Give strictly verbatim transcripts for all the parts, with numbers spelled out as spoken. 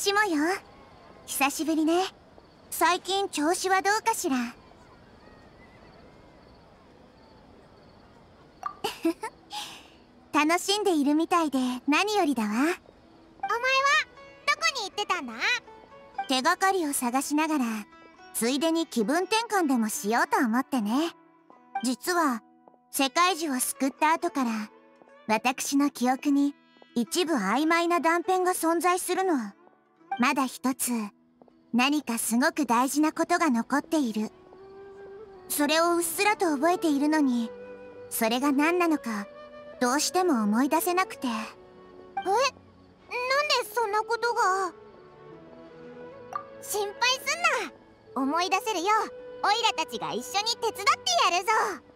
私もよ。久しぶりね。最近調子はどうかしら。楽しんでいるみたいで何よりだわ。お前はどこに行ってたんだ？ 手がかりを探しながら、ついでに気分転換でもしようと思ってね。実は世界樹を救った後から、私の記憶に一部曖昧な断片が存在するの。まだ一つ何かすごく大事なことが残っている。それをうっすらと覚えているのに、それが何なのかどうしても思い出せなくて。え？ なんでそんなことが？心配すんな。思い出せるよ。オイラたちが一緒に手伝ってやるぞ。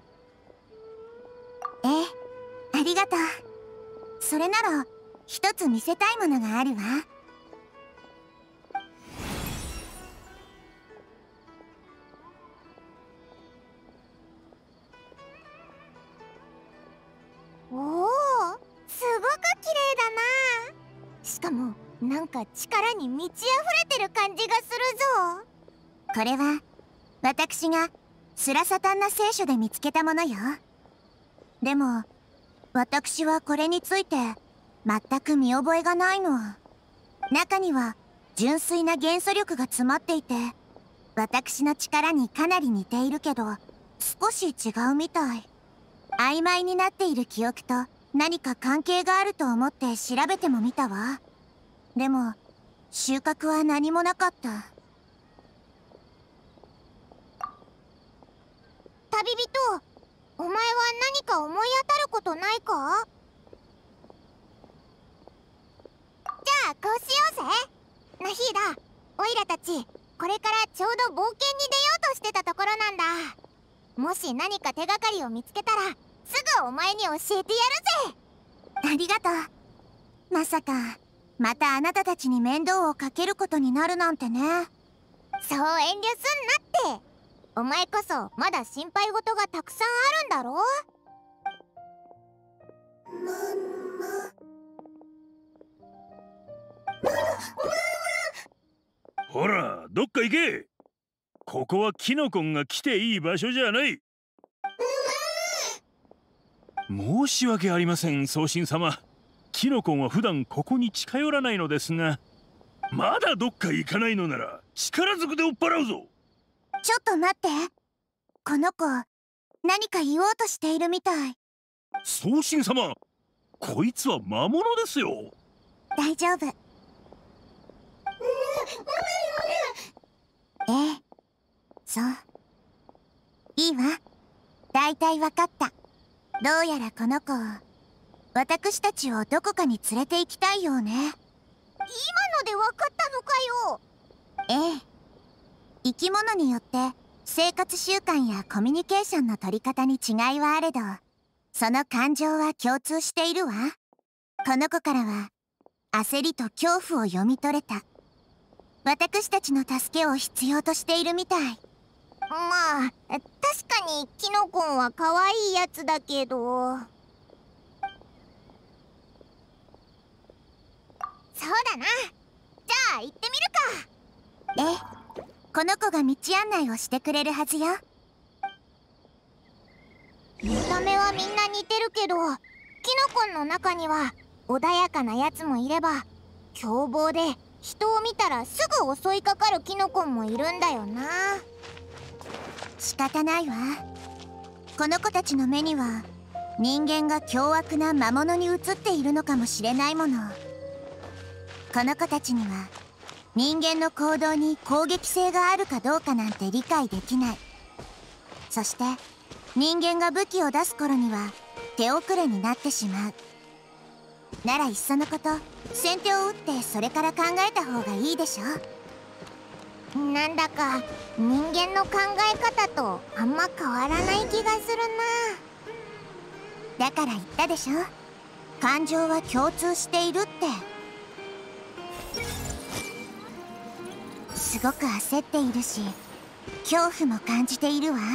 ええ、ありがとう。それなら一つ見せたいものがあるわ。 おお、すごく綺麗だな。しかもなんか力に満ち溢れてる感じがするぞ。 これは私がスラサタンナ聖書で見つけたものよ。でも私はこれについて全く見覚えがないの。中には純粋な元素力が詰まっていて、私の力にかなり似ているけど少し違うみたい。曖昧になっている記憶と何か関係があると思って調べてもみたわ。でも収穫は何もなかった。 旅人、お前は何か思い当たることないか？じゃあこうしようぜ。ナヒーダ、オイラたちこれからちょうど冒険に出ようとしてたところなんだ。もし何か手がかりを見つけたらすぐお前に教えてやるぜ。 ありがとう。まさかまたあなたたちに面倒をかけることになるなんてね。 そう遠慮すんなって。お前こそまだ心配事がたくさんあるんだろ？ ほら、どっか行け。ここはキノコンが来ていい場所じゃない。申し訳ありません、宗神様。キノコンは普段ここに近寄らないのですが、まだどっか行かないのなら力ずくで追っ払うぞ。 ちょっと待って。この子何か言おうとしているみたい。 宗神様、こいつは魔物ですよ。 大丈夫。ええ、そう。いいわ。だいたいわかった。どうやらこの子、私たちをどこかに連れて行きたいようね。今のでわかったのかよ。 ええ。生き物によって生活習慣やコミュニケーションの取り方に違いはあれど、その感情は共通しているわ。この子からは焦りと恐怖を読み取れた。私たちの助けを必要としているみたい。 まあ確かにキノコンは可愛いやつだけど。そうだな。じゃあ行ってみるか。 ええ、この子が道案内をしてくれるはずよ。 見た目はみんな似てるけど、キノコンの中には穏やかなやつもいれば、凶暴で人を見たらすぐ襲いかかるキノコンもいるんだよな。 仕方ないわ。この子たちの目には人間が凶悪な魔物に映っているのかもしれないもの。この子たちには人間の行動に攻撃性があるかどうかなんて理解できない。そして人間が武器を出す頃には手遅れになってしまう。ならいっそのこと先手を打ってそれから考えた方がいいでしょ。 なんだか人間の考え方とあんま変わらない気がするな。だから言ったでしょ。感情は共通しているって。すごく焦っているし、恐怖も感じているわ。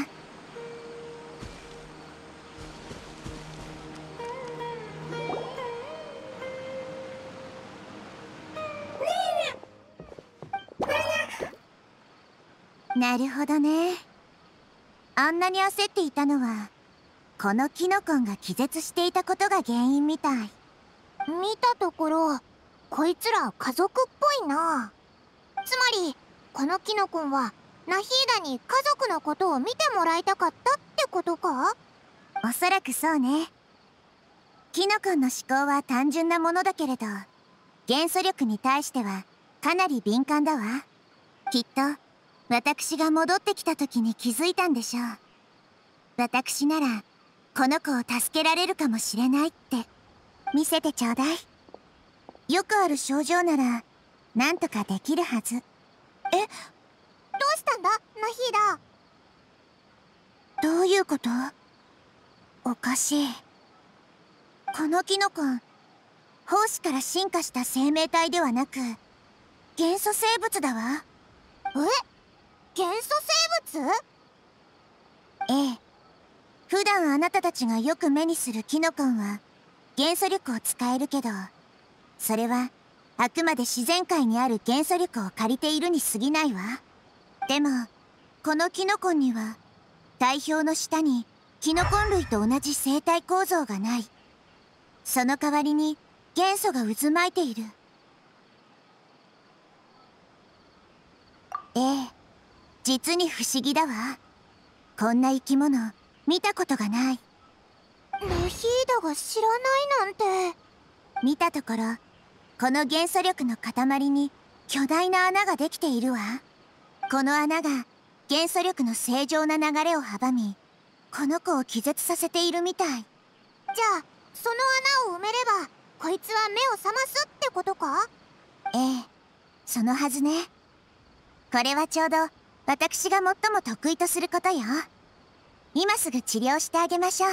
なるほどね。あんなに焦っていたのはこのキノコンが気絶していたことが原因みたい。 見たところこいつら家族っぽいな。つまりこのキノコンはナヒーダに家族のことを見てもらいたかったってことか？ おそらくそうね。キノコンの思考は単純なものだけれど、元素力に対してはかなり敏感だわ。きっと私が戻ってきた時に気づいたんでしょう。私ならこの子を助けられるかもしれないって。見せてちょうだい。よくある症状ならなんとかできるはず。え、 どうしたんだナヒーダ。どういうこと？おかしい。このキノコン、胞子から進化した生命体ではなく元素生物だわ。 え、元素生物？ ええ。普段あなたたちがよく目にするキノコンは元素力を使えるけど、それはあくまで自然界にある元素力を借りているに過ぎないわ。でもこのキノコンには体表の下にキノコン類と同じ生態構造がない。その代わりに元素が渦巻いている。ええ、実に不思議だわ。こんな生き物見たことがない。 ナヒーダが知らないなんて。 見たところこの元素力の塊に巨大な穴ができているわ。この穴が元素力の正常な流れを阻み、この子を気絶させているみたい。 じゃあその穴を埋めればこいつは目を覚ますってことか？ ええ、そのはずね。これはちょうど私が最も得意とすることよ。今すぐ治療してあげましょう。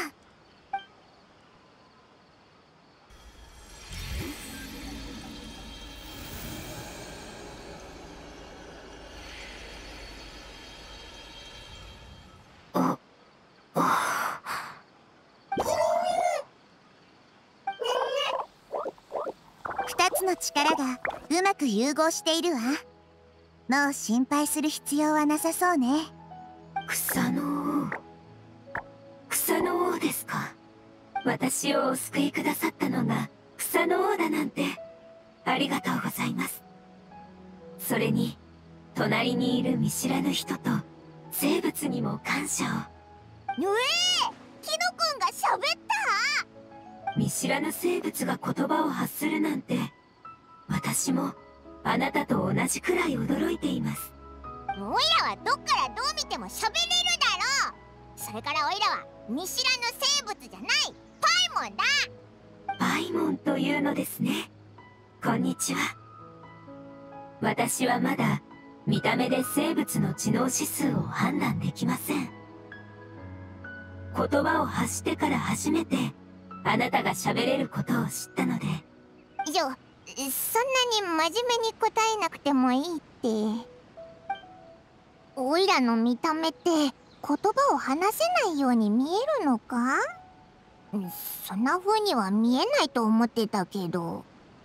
二つの力がうまく融合しているわ。もう心配する必要はなさそうね。 草の王、草の王ですか。私をお救いくださったのが草の王だなんてありがとうございます。それに隣にいる見知らぬ人と生物にも感謝を。 うえー、キノコンが喋った。 見知らぬ生物が言葉を発するなんて、私もあなたと同じくらい驚いています。 オイラはどっからどう見ても喋れるだろう。それからオイラは見知らぬ生物じゃないパイモンだ。 パイモンというのですね。こんにちは。私はまだ見た目で生物の知能指数を判断できません。言葉を発してから初めてあなたが喋れることを知ったので。 いや、そんなに真面目に答えなくてもいいって。オイラの見た目って言葉を話せないように見えるのか？そんな風には見えないと思ってたけど。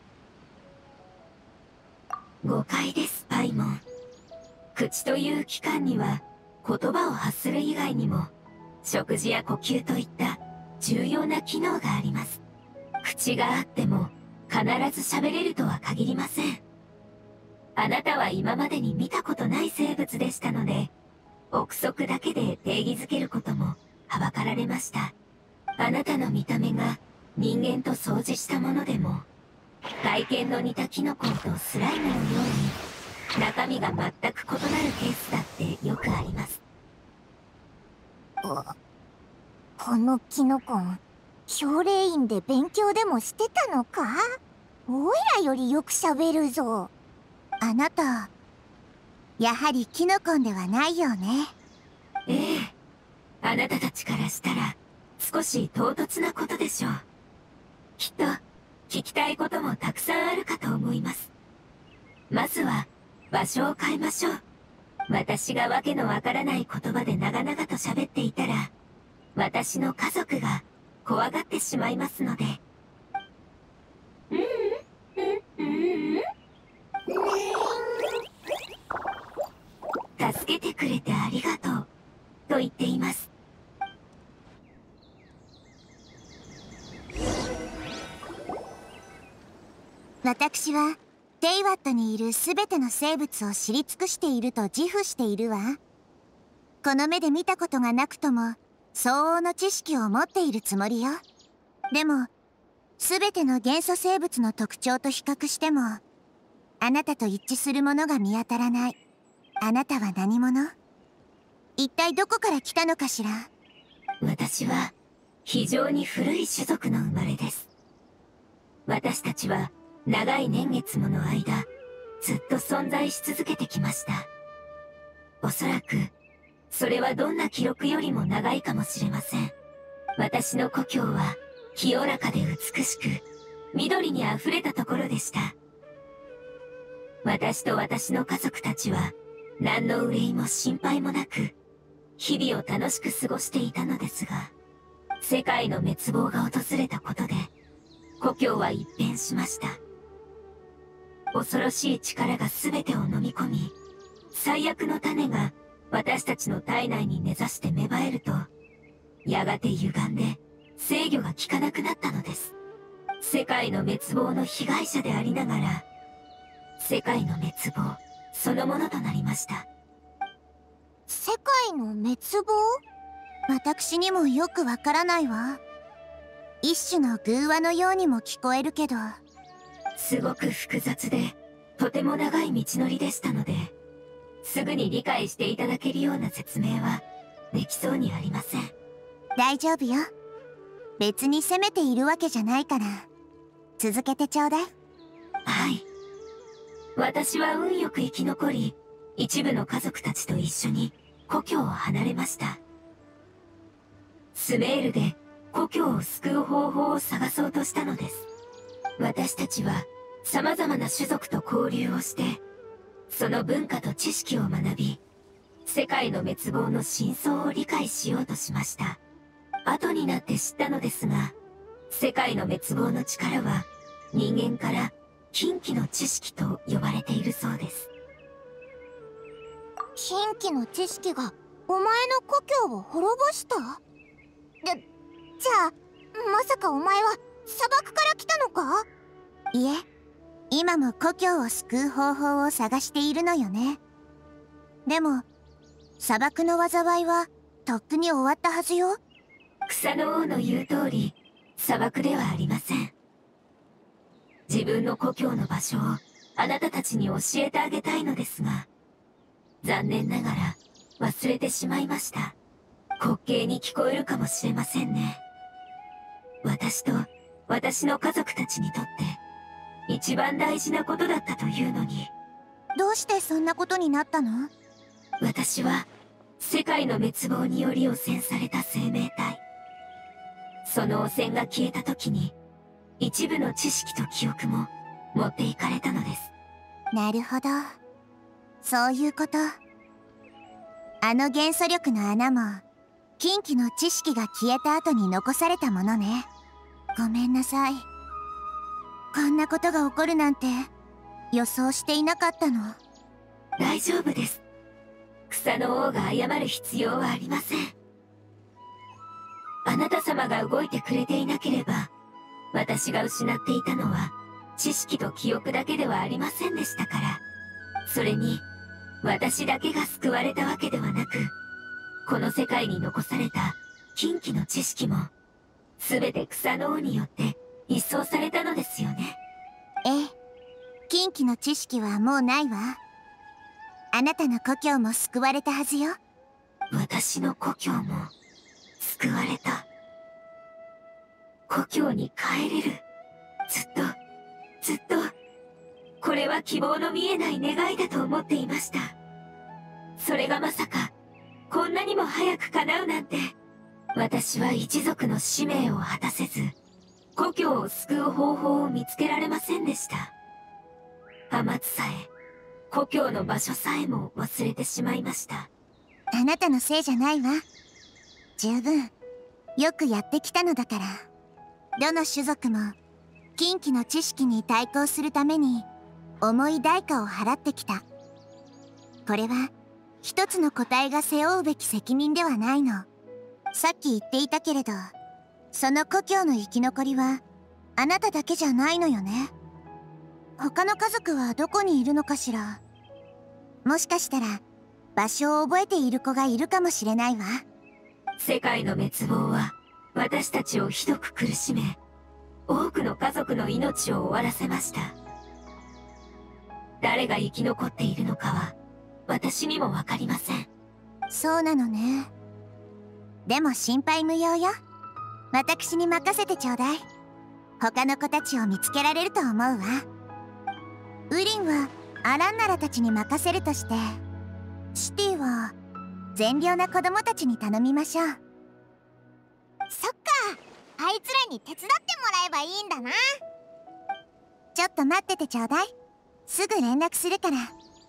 誤解です、パイモン。口という器官には言葉を発する以外にも食事や呼吸といった重要な機能があります。口があっても必ず喋れるとは限りません。あなたは今までに見たことない生物でしたので、憶測だけで定義づけることもはばかられました。あなたの見た目が人間と相似したものでも、外見の似たキノコとスライムのように中身が全く異なるケースだってよくあります。 このキノコン、氷霊院で勉強でもしてたのか？オイラよりよく喋るぞ。 あなた、やはりキノコンではないよね。 ええ、あなたたちからしたら少し唐突なことでしょう。きっと聞きたいこともたくさんあるかと思います。まずは場所を変えましょう。私がわけのわからない言葉で長々と喋っていたら、私の家族が怖がってしまいますので。うんうんうんうん。 助けてくれてありがとうと言っています。 私はテイワットにいるすべての生物を知り尽くしていると自負しているわ。この目で見たことがなくとも相応の知識を持っているつもりよ。でもすべての元素生物の特徴と比較してもあなたと一致するものが見当たらない。あなたは何者？一体どこから来たのかしら？ 私は非常に古い種族の生まれです。私たちは長い年月もの間ずっと存在し続けてきました。おそらくそれはどんな記録よりも長いかもしれません。私の故郷は清らかで美しく緑にあふれたところでした。私と私の家族たちは何の憂いも心配もなく日々を楽しく過ごしていたのですが、世界の滅亡が訪れたことで故郷は一変しました。恐ろしい力が全てを飲み込み、最悪の種が私たちの体内に根ざして芽生えると、やがて歪んで制御が効かなくなったのです。世界の滅亡の被害者でありながら、世界の滅亡そのものとなりました。 世界の滅亡？ 私にもよくわからないわ。一種の偶話のようにも聞こえるけど。 すごく複雑でとても長い道のりでしたので、すぐに理解していただけるような説明はできそうにありません。 大丈夫よ。別に責めているわけじゃないから続けてちょうだい。 はい。私は運よく生き残り、一部の家族たちと一緒に故郷を離れました。スメールで故郷を救う方法を探そうとしたのです。私たちは様々な種族と交流をして、その文化と知識を学び、世界の滅亡の真相を理解しようとしました。後になって知ったのですが、世界の滅亡の力は人間から禁忌の知識と呼ばれているそうです。 禁忌の知識がお前の故郷を滅ぼした？で、じゃあまさかお前は砂漠から来たのか？ いえ、今も故郷を救う方法を探しているのよね。でも砂漠の災いはとっくに終わったはずよ。 草の王の言う通り、砂漠ではありません。自分の故郷の場所をあなたたちに教えてあげたいのですが、残念ながら忘れてしまいました。滑稽に聞こえるかもしれませんね。私と私の家族たちにとって一番大事なことだったというのに。 どうしてそんなことになったの？ 私は世界の滅亡により汚染された生命体。その汚染が消えた時に一部の知識と記憶も持っていかれたのです。 なるほど、そういうこと。あの元素力の穴も禁忌の知識が消えた後に残されたものね。ごめんなさい。こんなことが起こるなんて予想していなかったの。 大丈夫です。草の王が謝る必要はありません。あなた様が動いてくれていなければ、私が失っていたのは知識と記憶だけではありませんでしたから。それに私だけが救われたわけではなく、この世界に残された禁忌の知識も全て草の王によって一掃されたのですよね。 ええ、禁忌の知識はもうないわ。あなたの故郷も救われたはずよ。 私の故郷も救われた。故郷に帰れる。ずっとずっとこれは希望の見えない願いだと思っていました。それがまさかこんなにも早く叶うなんて。私は一族の使命を果たせず、故郷を救う方法を見つけられませんでした。天津さえ故郷の場所さえも忘れてしまいました。 あなたのせいじゃないわ。十分よくやってきたのだから。どの種族も禁忌の知識に対抗するために重い代価を払ってきた。これは一つの個体が背負うべき責任ではないの。さっき言っていたけれど、その故郷の生き残りはあなただけじゃないのよね。他の家族はどこにいるのかしら。もしかしたら場所を覚えている子がいるかもしれないわ。 世界の滅亡は私たちをひどく苦しめ、多くの家族の命を終わらせました。誰が生き残っているのかは私にも分かりません。 そうなのね。でも心配無用よ。私に任せてちょうだい。他の子たちを見つけられると思うわ。ウリンはアランナラたちに任せるとして、シティは善良な子供たちに頼みましょう。 そっか、あいつらに手伝ってもらえばいいんだな。 ちょっと待っててちょうだい。すぐ連絡するから。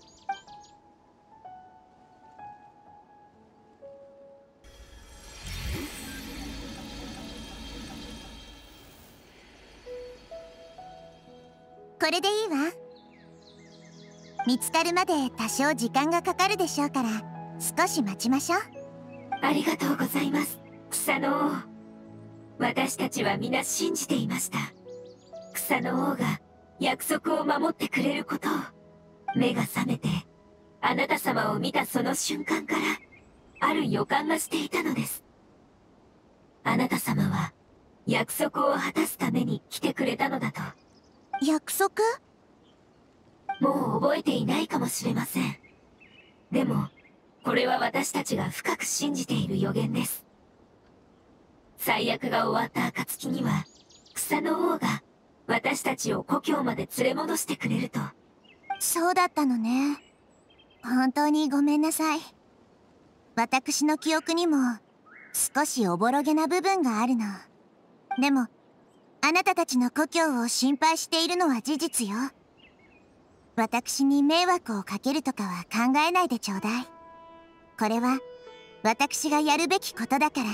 これでいいわ。見つかるまで多少時間がかかるでしょうから、少し待ちましょう。 ありがとうございます、草の王。私たちは皆信じていました。草の王が約束を守ってくれることを。目が覚めてあなた様を見たその瞬間からある予感がしていたのです。あなた様は約束を果たすために来てくれたのだと。 約束？ もう覚えていないかもしれません。でもこれは私たちが深く信じている予言です。最悪が終わった暁には草の王が私たちを故郷まで連れ戻してくれると。 そうだったのね。本当にごめんなさい。私の記憶にも少しおぼろげな部分があるの。でもあなたたちの故郷を心配しているのは事実よ。私に迷惑をかけるとかは考えないでちょうだい。これは私がやるべきことだから。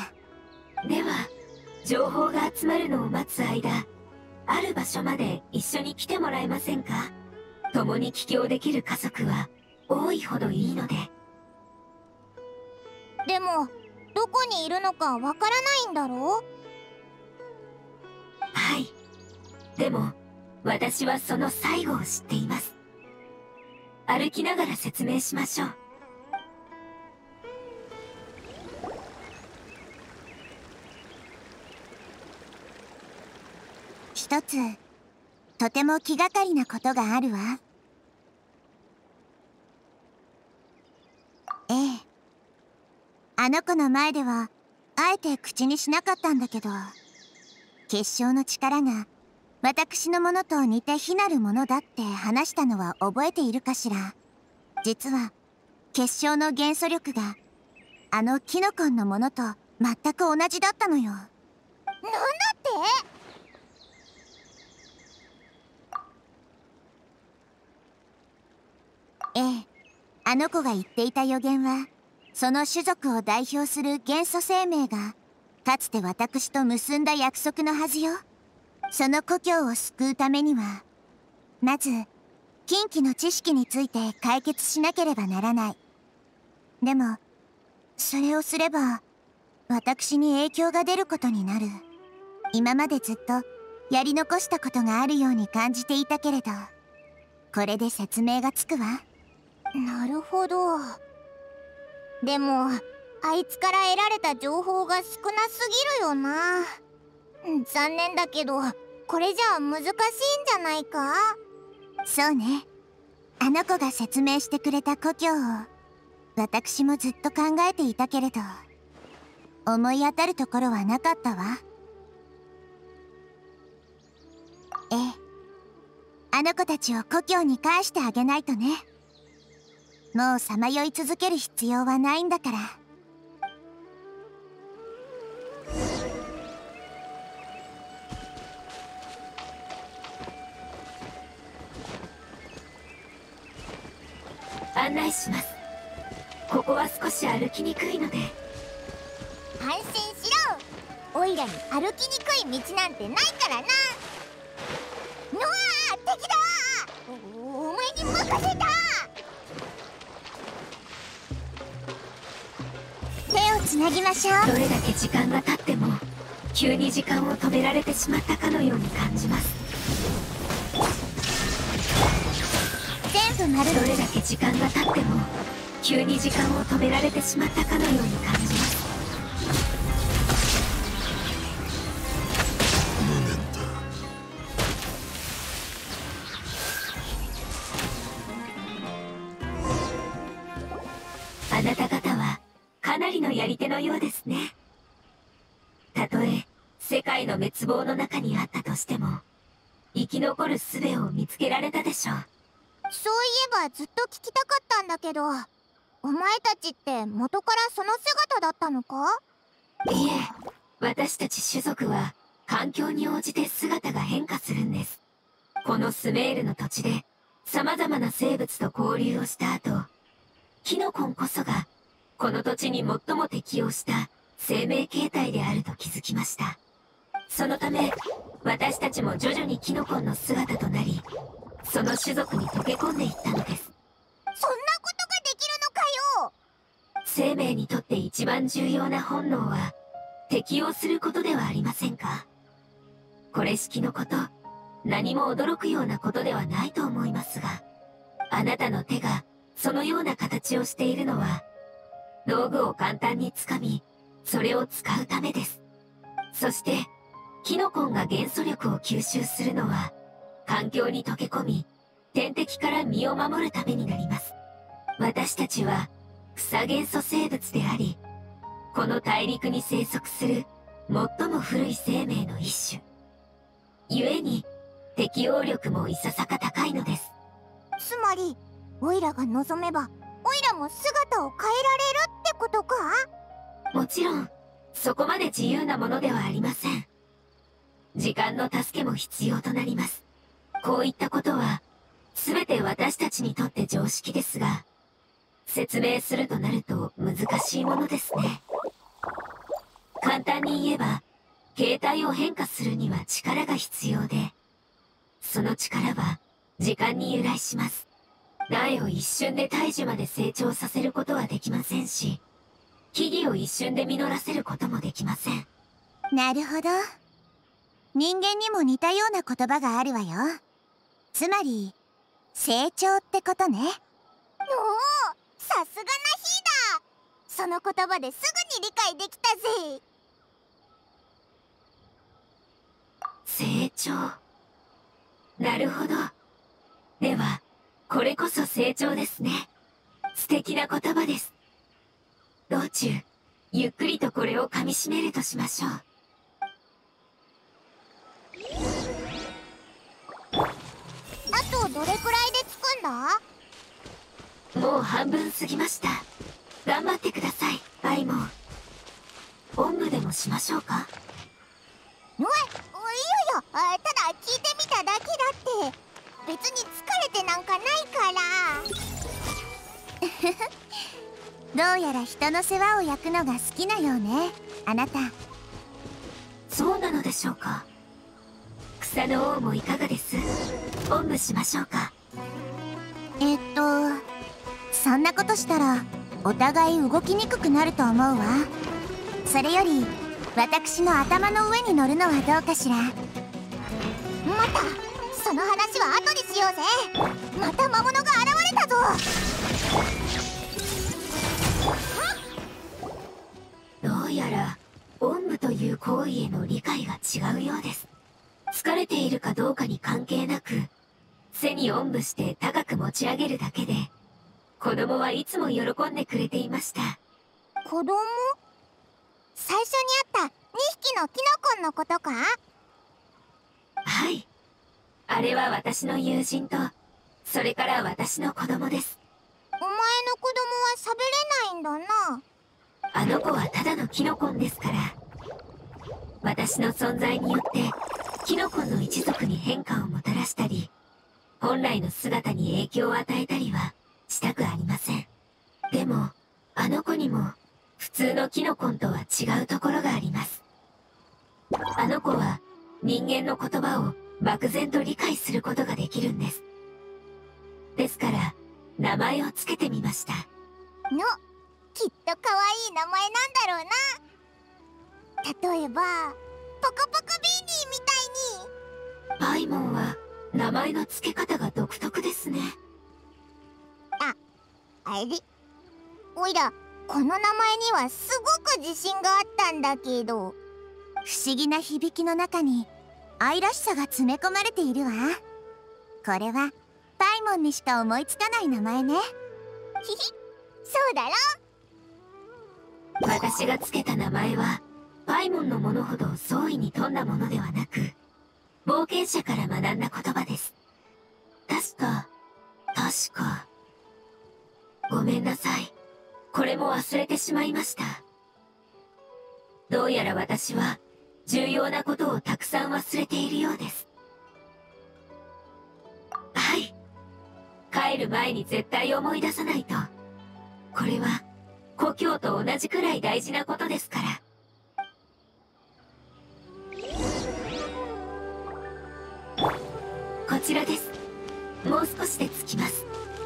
では情報が集まるのを待つ間、ある場所まで一緒に来てもらえませんか？共に帰郷できる家族は多いほどいいので。 でもどこにいるのかわからないんだろう？ はい。でも私はその最後を知っています。歩きながら説明しましょう。 一つとても気がかりなことがあるわ。ええ、あの子の前ではあえて口にしなかったんだけど、結晶の力が私のものと似て非なるものだって話したのは覚えているかしら。実は結晶の元素力があのキノコンのものと全く同じだったのよ。なんだって？ええ、あの子が言っていた予言は、その種族を代表する元素生命がかつて私と結んだ約束のはずよ。その故郷を救うためには、まず禁忌の知識について解決しなければならない。でもそれをすれば私に影響が出ることになる。今までずっとやり残したことがあるように感じていたけれど、これで説明がつくわ。 なるほど。でもあいつから得られた情報が少なすぎるよな。残念だけどこれじゃあ難しいんじゃないか？ そうね。あの子が説明してくれた故郷を私もずっと考えていたけれど、思い当たるところはなかったわ。ええ、あの子たちを故郷に返してあげないとね。もうさまよい続ける必要はないんだから。 案内します。ここは少し歩きにくいので。 安心しろ。オイラに歩きにくい道なんてないからな。うわー、敵だー。お、お前に任せた。 つなぎましょう。 どれだけ時間が経っても急に時間を止められてしまったかのように感じます。 全部丸どれだけ時間が経っても急に時間を止められてしまったかのように感じます。あなた方はかなりのやり手のようですね。たとえ世界の滅亡の中にあったとしても生き残る術を見つけられたでしょう。 そういえばずっと聞きたかったんだけど、お前たちって元からその姿だったのか？ いえ、私たち種族は環境に応じて姿が変化するんです。このスメールの土地で様々な生物と交流をした後、キノコンこそがこの土地に最も適応した生命形態であると気づきました。そのため私たちも徐々にキノコンの姿となり、その種族に溶け込んでいったのです。 そんなことができるのかよ。 生命にとって一番重要な本能は適応することではありませんか。これしきのこと、何も驚くようなことではないと思いますが、あなたの手がそのような形をしているのは道具を簡単につかみそれを使うためです。そしてキノコンが元素力を吸収するのは環境に溶け込み天敵から身を守るためになります。私たちは草元素生物であり、この大陸に生息する最も古い生命の一種。故に適応力もいささか高いのです。 つまりオイラが望めばオイラも姿を変えられるってことか？ もちろんそこまで自由なものではありません。時間の助けも必要となります。こういったことは全て私たちにとって常識ですが、説明するとなると難しいものですね。簡単に言えば形態を変化するには力が必要で、その力は時間に由来します。苗を一瞬で大樹まで成長させることはできませんし、木々を一瞬で実らせることもできません。 なるほど。人間にも似たような言葉があるわよ。つまり成長ってことね。 おお、さすがなヒーだ。その言葉ですぐに理解できたぜ。 成長。なるほど。ではこれこそ成長ですね。素敵な言葉です。道中ゆっくりとこれを噛みしめるとしましょう。 あとどれくらいで着くんだ？ もう半分過ぎました。頑張ってください、バイモン。おんぶでもしましょうか？ おい、おいやいや、あ、ただ聞いてみただけだって。別に疲れてなんかないから。 どうやら人の世話を焼くのが好きなようね、あなた。 そうなのでしょうか。草の王もいかがです？おんぶしましょうか？ えっとそんなことしたらお互い動きにくくなると思うわ。それより私の頭の上に乗るのはどうかしら。 またその話は後にしようぜ。また魔物が現れたぞ。 どうやらおんぶという行為への理解が違うようです。疲れているかどうかに関係なく背におんぶして高く持ち上げるだけで子供はいつも喜んでくれていました。 子供？最初に会ったにひきのキノコンのことか？ はい、あれは私の友人とそれから私の子供です。 お前の子供は喋れないんだな。 あの子はただのキノコンですから。私の存在によってキノコンの一族に変化をもたらしたり本来の姿に影響を与えたりはしたくありません。でもあの子にも普通のキノコンとは違うところがあります。あの子は人間の言葉を漠然と理解することができるんです。ですから名前をつけてみました。 の、 きっと可愛い名前なんだろうな。例えばポコポコビーニーみたいに。 パイモンは名前の付け方が独特ですね。 あ、あれ、おいらこの名前にはすごく自信があったんだけど。 不思議な響きの中に愛らしさが詰め込まれているわ。これはパイモンにしか思いつかない名前ね。 ひひ、そうだろ。 私が付けた名前はパイモンのものほど創意に富んだものではなく、冒険者から学んだ言葉です。確か確かごめんなさい、これも忘れてしまいました。どうやら私は重要なことをたくさん忘れているようです。はい、帰る前に絶対思い出さないと。これは故郷と同じくらい大事なことですから。こちらです。もう少しで着きます。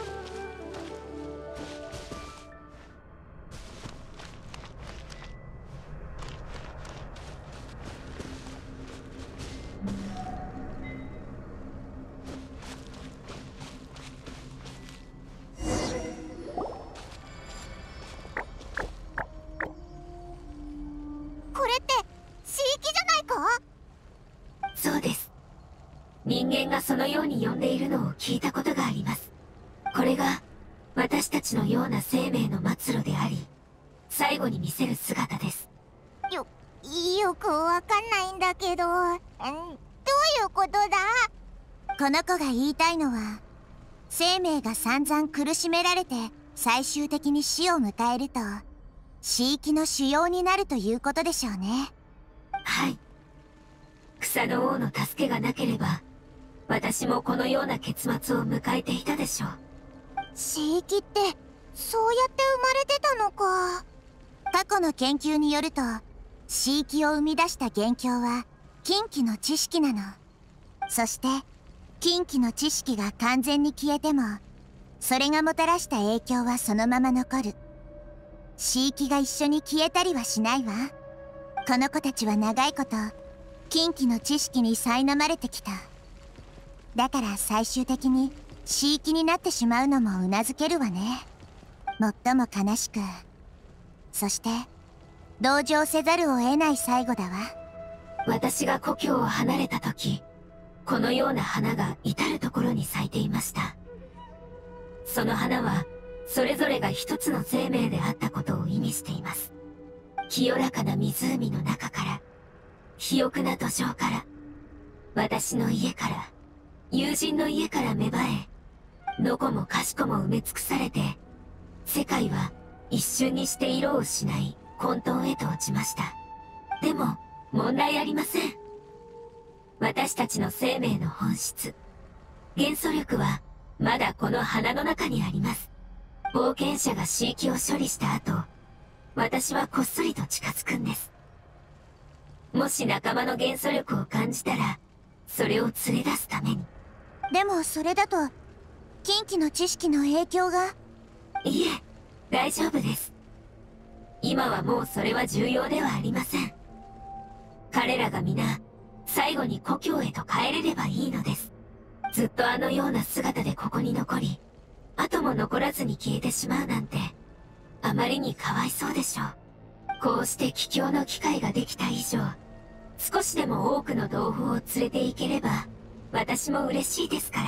これって刺激じゃないか？ そうです。人間がそのように呼んでいるのを聞いたことがあります。これが私たちのような生命の末路であり、最後に見せる姿です。 よ、よくわかんないんだけど、ん、どういうことだ？ この子が言いたいのは、生命が散々苦しめられて最終的に死を迎えると死域の主要になるということでしょうね。 はい。草の王の助けがなければ、私もこのような結末を迎えていたでしょう。 死域ってそうやって生まれてたのか。 過去の研究によると、死域を生み出した元凶は禁忌の知識なの。そして禁忌の知識が完全に消えても、それがもたらした影響はそのまま残る。死域が一緒に消えたりはしないわ。この子たちは長いこと禁忌の知識に苛まれてきた。だから最終的に死域になってしまうのもうなずけるわね。最も悲しく、そして同情せざるを得ない最後だわ。 私が故郷を離れた時、このような花が至る所に咲いていました。その花はそれぞれが一つの生命であったことを意味しています。清らかな湖の中から、肥沃な土壌から、私の家から、友人の家から芽生え、どこもかしこも埋め尽くされて、世界は一瞬にして色を失い混沌へと落ちました。でも問題ありません。私たちの生命の本質、元素力はまだこの花の中にあります。冒険者が死域を処理した後、私はこっそりと近づくんです。もし仲間の元素力を感じたら、それを連れ出すために。 でもそれだと禁忌の知識の影響が。 いえ、大丈夫です。今はもうそれは重要ではありません。彼らが皆最後に故郷へと帰れればいいのです。ずっとあのような姿でここに残り、後も残らずに消えてしまうなんて、あまりにかわいそうでしょう。こうして帰郷の機会ができた以上、少しでも多くの同胞を連れて行ければ私も嬉しいですから。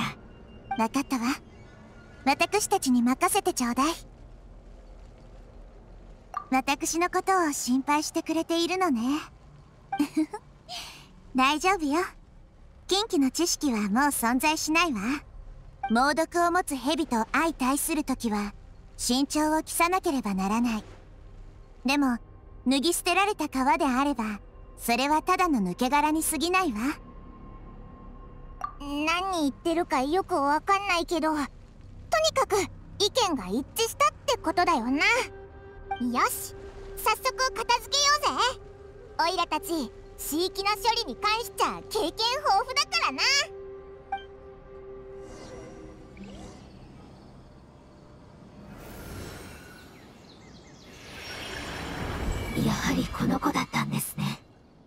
分かったわ。私たちに任せてちょうだい。私のことを心配してくれているのね。大丈夫よ。禁忌の知識はもう存在しないわ。猛毒を持つ蛇と相対するときは慎重を期さなければならない。でも脱ぎ捨てられた皮であれば、それはただの抜け殻に過ぎないわ。 何言ってるかよくわかんないけど、とにかく意見が一致したってことだよな。よし、早速片付けようぜ。オイラたち死域の処理に関しちゃ経験豊富だからな。 やはりこの子だったんですね。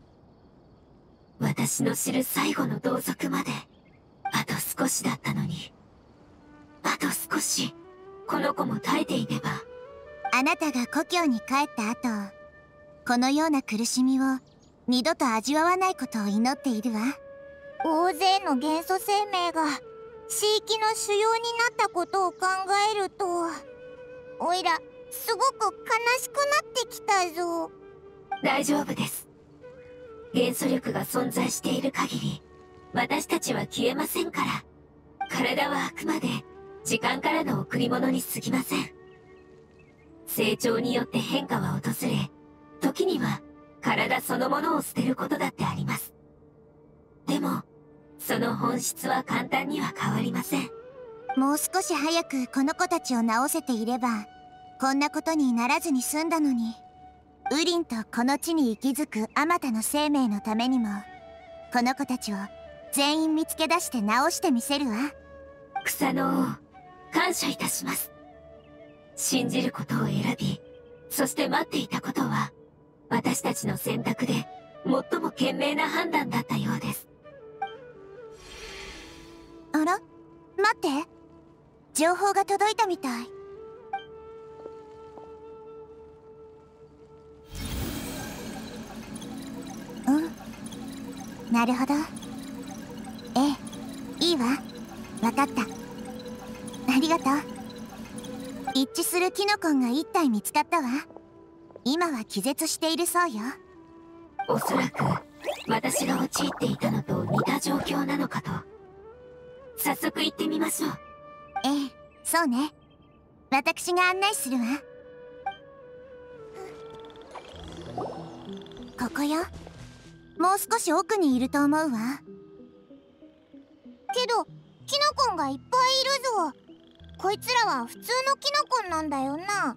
私の知る最後の同族まであと少しだったのに、あと少しこの子も耐えていれば。 あなたが故郷に帰った後、このような苦しみを二度と味わわないことを祈っているわ。 大勢の元素生命が地域の主要になったことを考えると、おいらすごく悲しくなってきたぞ。 大丈夫です。元素力が存在している限り私たちは消えませんから。体はあくまで時間からの贈り物に過ぎません。成長によって変化は訪れ、時には体そのものを捨てることだってあります。でもその本質は簡単には変わりません。 もう少し早くこの子たちを治せていればこんなことにならずに済んだのに。ウリンとこの地に息づくあまたの生命のためにもこの子たちを全員見つけ出して治してみせるわ。 草の王、感謝いたします。信じることを選び、そして待っていたことは私たちの選択で最も賢明な判断だったようです。 あら、待って、情報が届いたみたい。うん、なるほど。ええ、いいわ、わかった。ありがとう。一致するキノコンが一体見つかったわ。今は気絶しているそうよ。 おそらく私が陥っていたのと似た状況なのかと。早速行ってみましょう。 ええ、そうね。私が案内するわ。ここよ。もう少し奥にいると思うわ。 けどキノコンがいっぱいいるぞ。こいつらは普通のキノコンなんだよな。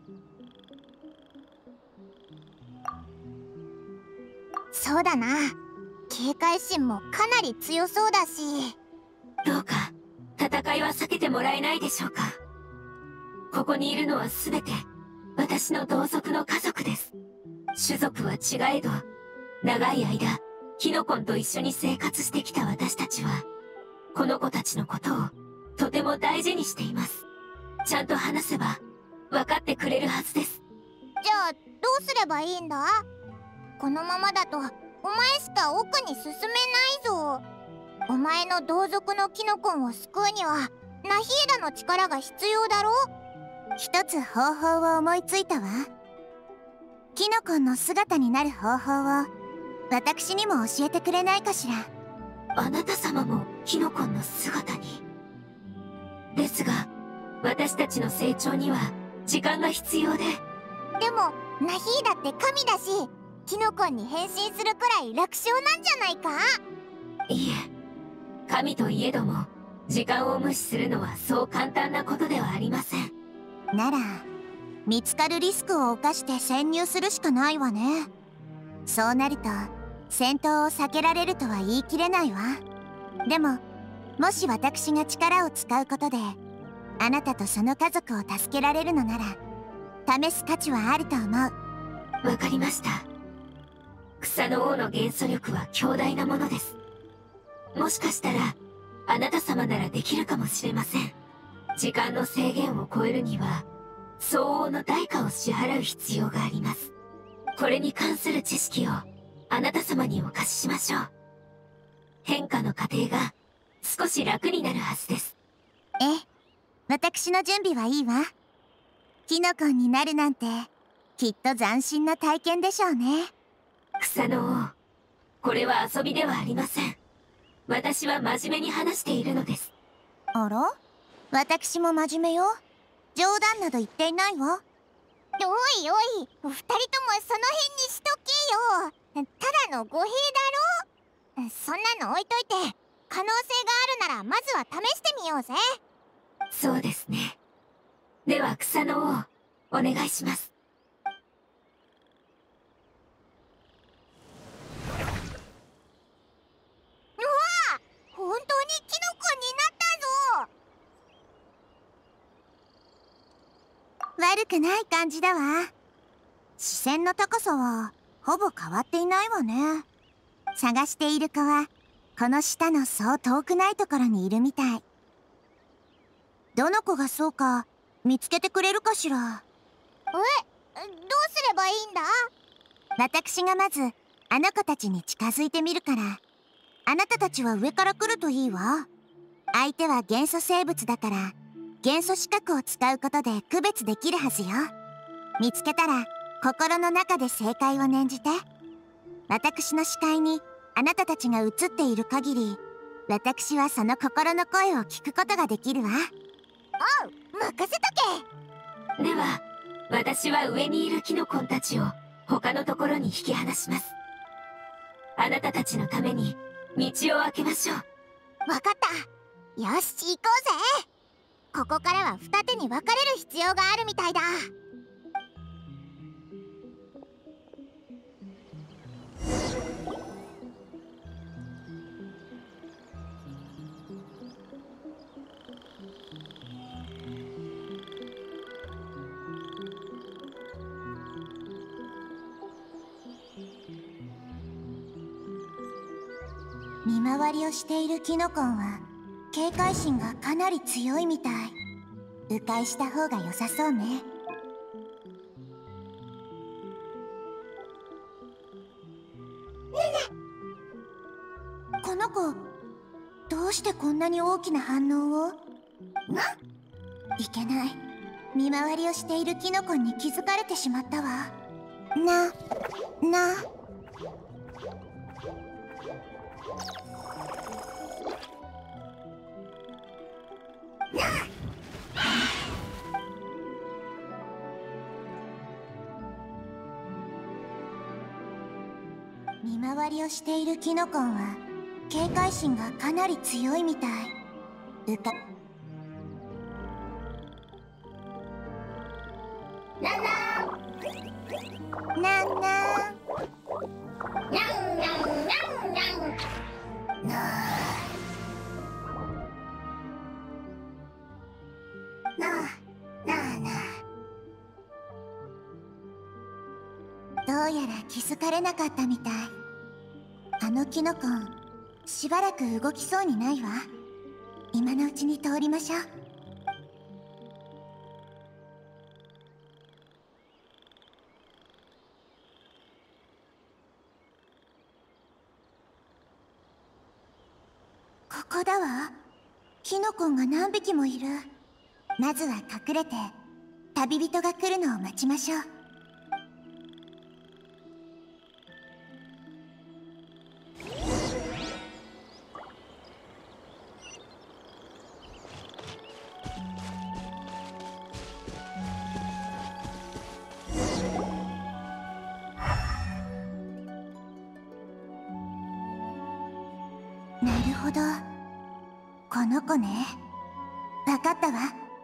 そうだな。警戒心もかなり強そうだし。 どうか戦いは避けてもらえないでしょうか。ここにいるのは全て私の同族の家族です。種族は違えど長い間キノコンと一緒に生活してきた私たちはこの子たちのことをとても大事にしています。ちゃんと話せば分かってくれるはずです。 じゃあどうすればいいんだ？このままだとお前しか奥に進めないぞ。お前の同族のキノコンを救うにはナヒエダの力が必要だろ。 一つ方法を思いついたわ。キノコンの姿になる方法を私にも教えてくれないかしら。 あなた様もキノコンの姿に。ですが私たちの成長には時間が必要で。 でもナヒーダって神だしキノコンに変身するくらい楽勝なんじゃないか？ いえ、神といえども時間を無視するのはそう簡単なことではありません。 なら見つかるリスクを冒して潜入するしかないわね。そうなると戦闘を避けられるとは言い切れないわ。でももし私が力を使うことであなたとその家族を助けられるのなら試す価値はあると思う。 わかりました。草の王の元素力は強大なものです。もしかしたらあなた様ならできるかもしれません。時間の制限を超えるには相応の代価を支払う必要があります。これに関する知識をあなた様にお貸ししましょう。変化の過程が少し楽になるはずです。 ええ、私の準備はいいわ。キノコンになるなんてきっと斬新な体験でしょうね。 草の王、これは遊びではありません。私は真面目に話しているのです。 あら、私も真面目よ。冗談など言っていないわ。 おいおい、二人ともその辺にしとけよ。ただの語弊だろ。そんなの置いといて可能性があるならまずは試してみようぜ。 そうですね。では草の王、お願いします。 うわあ、本当にキノコになったぞ。 悪くない感じだわ。 視線の高さはほぼ変わっていないわね。探している子はこの下のそう遠くないところにいるみたい。どの子がそうか見つけてくれるかしら。 え、どうすればいいんだ？ 私がまずあの子たちに近づいてみるから、あなたたちは上から来るといいわ。相手は元素生物だから元素視覚を使うことで区別できるはずよ。見つけたら心の中で正解を念じて。私の視界にあなたたちが映っている限り、私はその心の声を聞くことができるわ。 おう、任せとけ。 では私は上にいるキノコンたちを他のところに引き離します。あなたたちのために道を開けましょう。 わかった。よし、行こうぜ。ここからは二手に分かれる必要があるみたいだ。 見回りをしているキノコンは警戒心がかなり強いみたい。迂回した方が良さそうね。この子どうしてこんなに大きな反応を？いけない。見回りをしているキノコンに気づかれてしまったわ。な、な見回りをしているキノコンは警戒心がかなり強いみたい。うかなんだなんなんにゃんにゃんにゃんにゃん。 なあなあなあなあ。どうやら気づかれなかったみたい。あのキノコンしばらく動きそうにないわ。今のうちに通りましょう。ここだわ。キノコンが何匹もいる。まずは隠れて旅人が来るのを待ちましょう。なるほど、この子ね。わかったわ。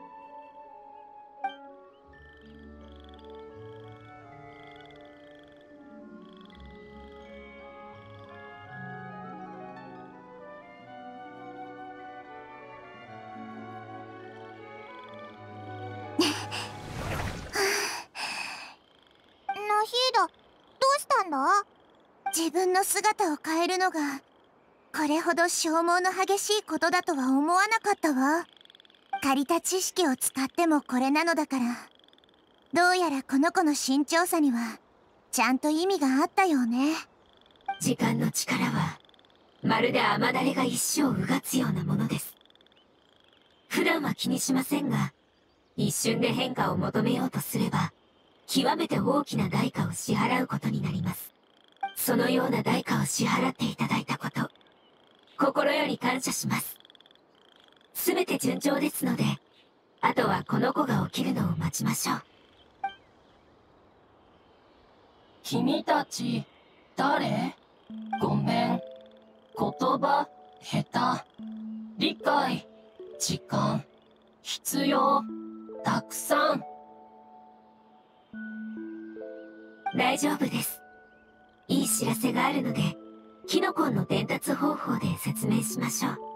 ナヒーダ、どうしたんだ？ 自分の姿を変えるのがこれほど消耗の激しいことだとは思わなかったわ。借りた知識を使ってもこれなのだから、どうやらこの子の慎重さにはちゃんと意味があったようね。 時間の力はまるで雨だれが一生うがつようなものです。普段は気にしませんが、一瞬で変化を求めようとすれば極めて大きな代価を支払うことになります。そのような代価を支払っていただいたこと、心より感謝します。すべて順調ですので、あとはこの子が起きるのを待ちましょう。 君たち誰？ごめん。言葉下手。理解時間必要たくさん。 大丈夫です。いい知らせがあるのでキノコンの伝達方法で説明しましょう。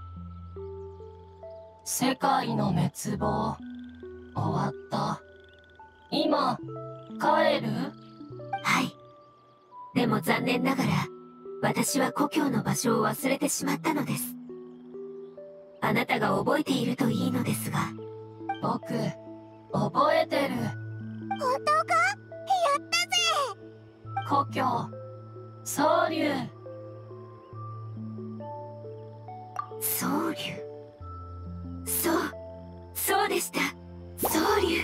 世界の滅亡終わった。 今帰る？ はい。でも残念ながら私は故郷の場所を忘れてしまったのです。あなたが覚えているといいのですが。 僕覚えてる。 本当か？やったぜ。 故郷蒼龍。 蒼龍。そうそうでした。蒼龍。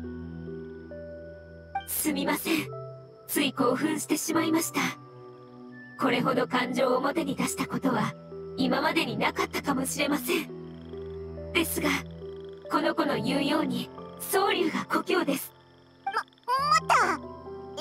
すみません、つい興奮してしまいました。これほど感情を表に出したことは今までになかったかもしれません。ですがこの子の言うように蒼龍が故郷です。 ま、待った。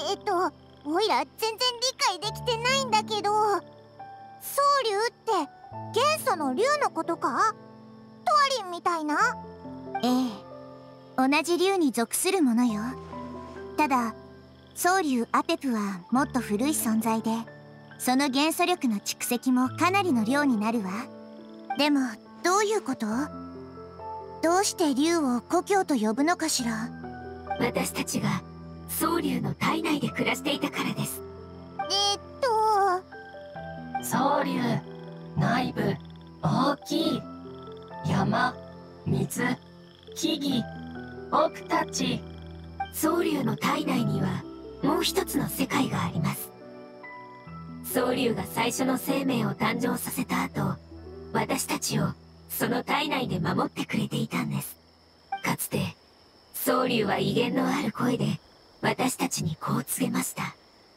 えっとおいら全然理解できてないんだけど、蒼龍って元素の龍のことか？トワリンみたいな？ ええ、同じ龍に属するものよ。ただ蒼龍アペプはもっと古い存在で、その元素力の蓄積もかなりの量になるわ。でもどういうこと？どうして龍を故郷と呼ぶのかしら？ 私たちが蒼龍の体内で暮らしていたからです。 えっと蒼龍内部大きい山、水、木々、僕たち。 蒼龍の体内にはもう一つの世界があります。蒼龍が最初の生命を誕生させた後、私たちをその体内で守ってくれていたんです。かつて蒼龍は威厳のある声で私たちにこう告げました。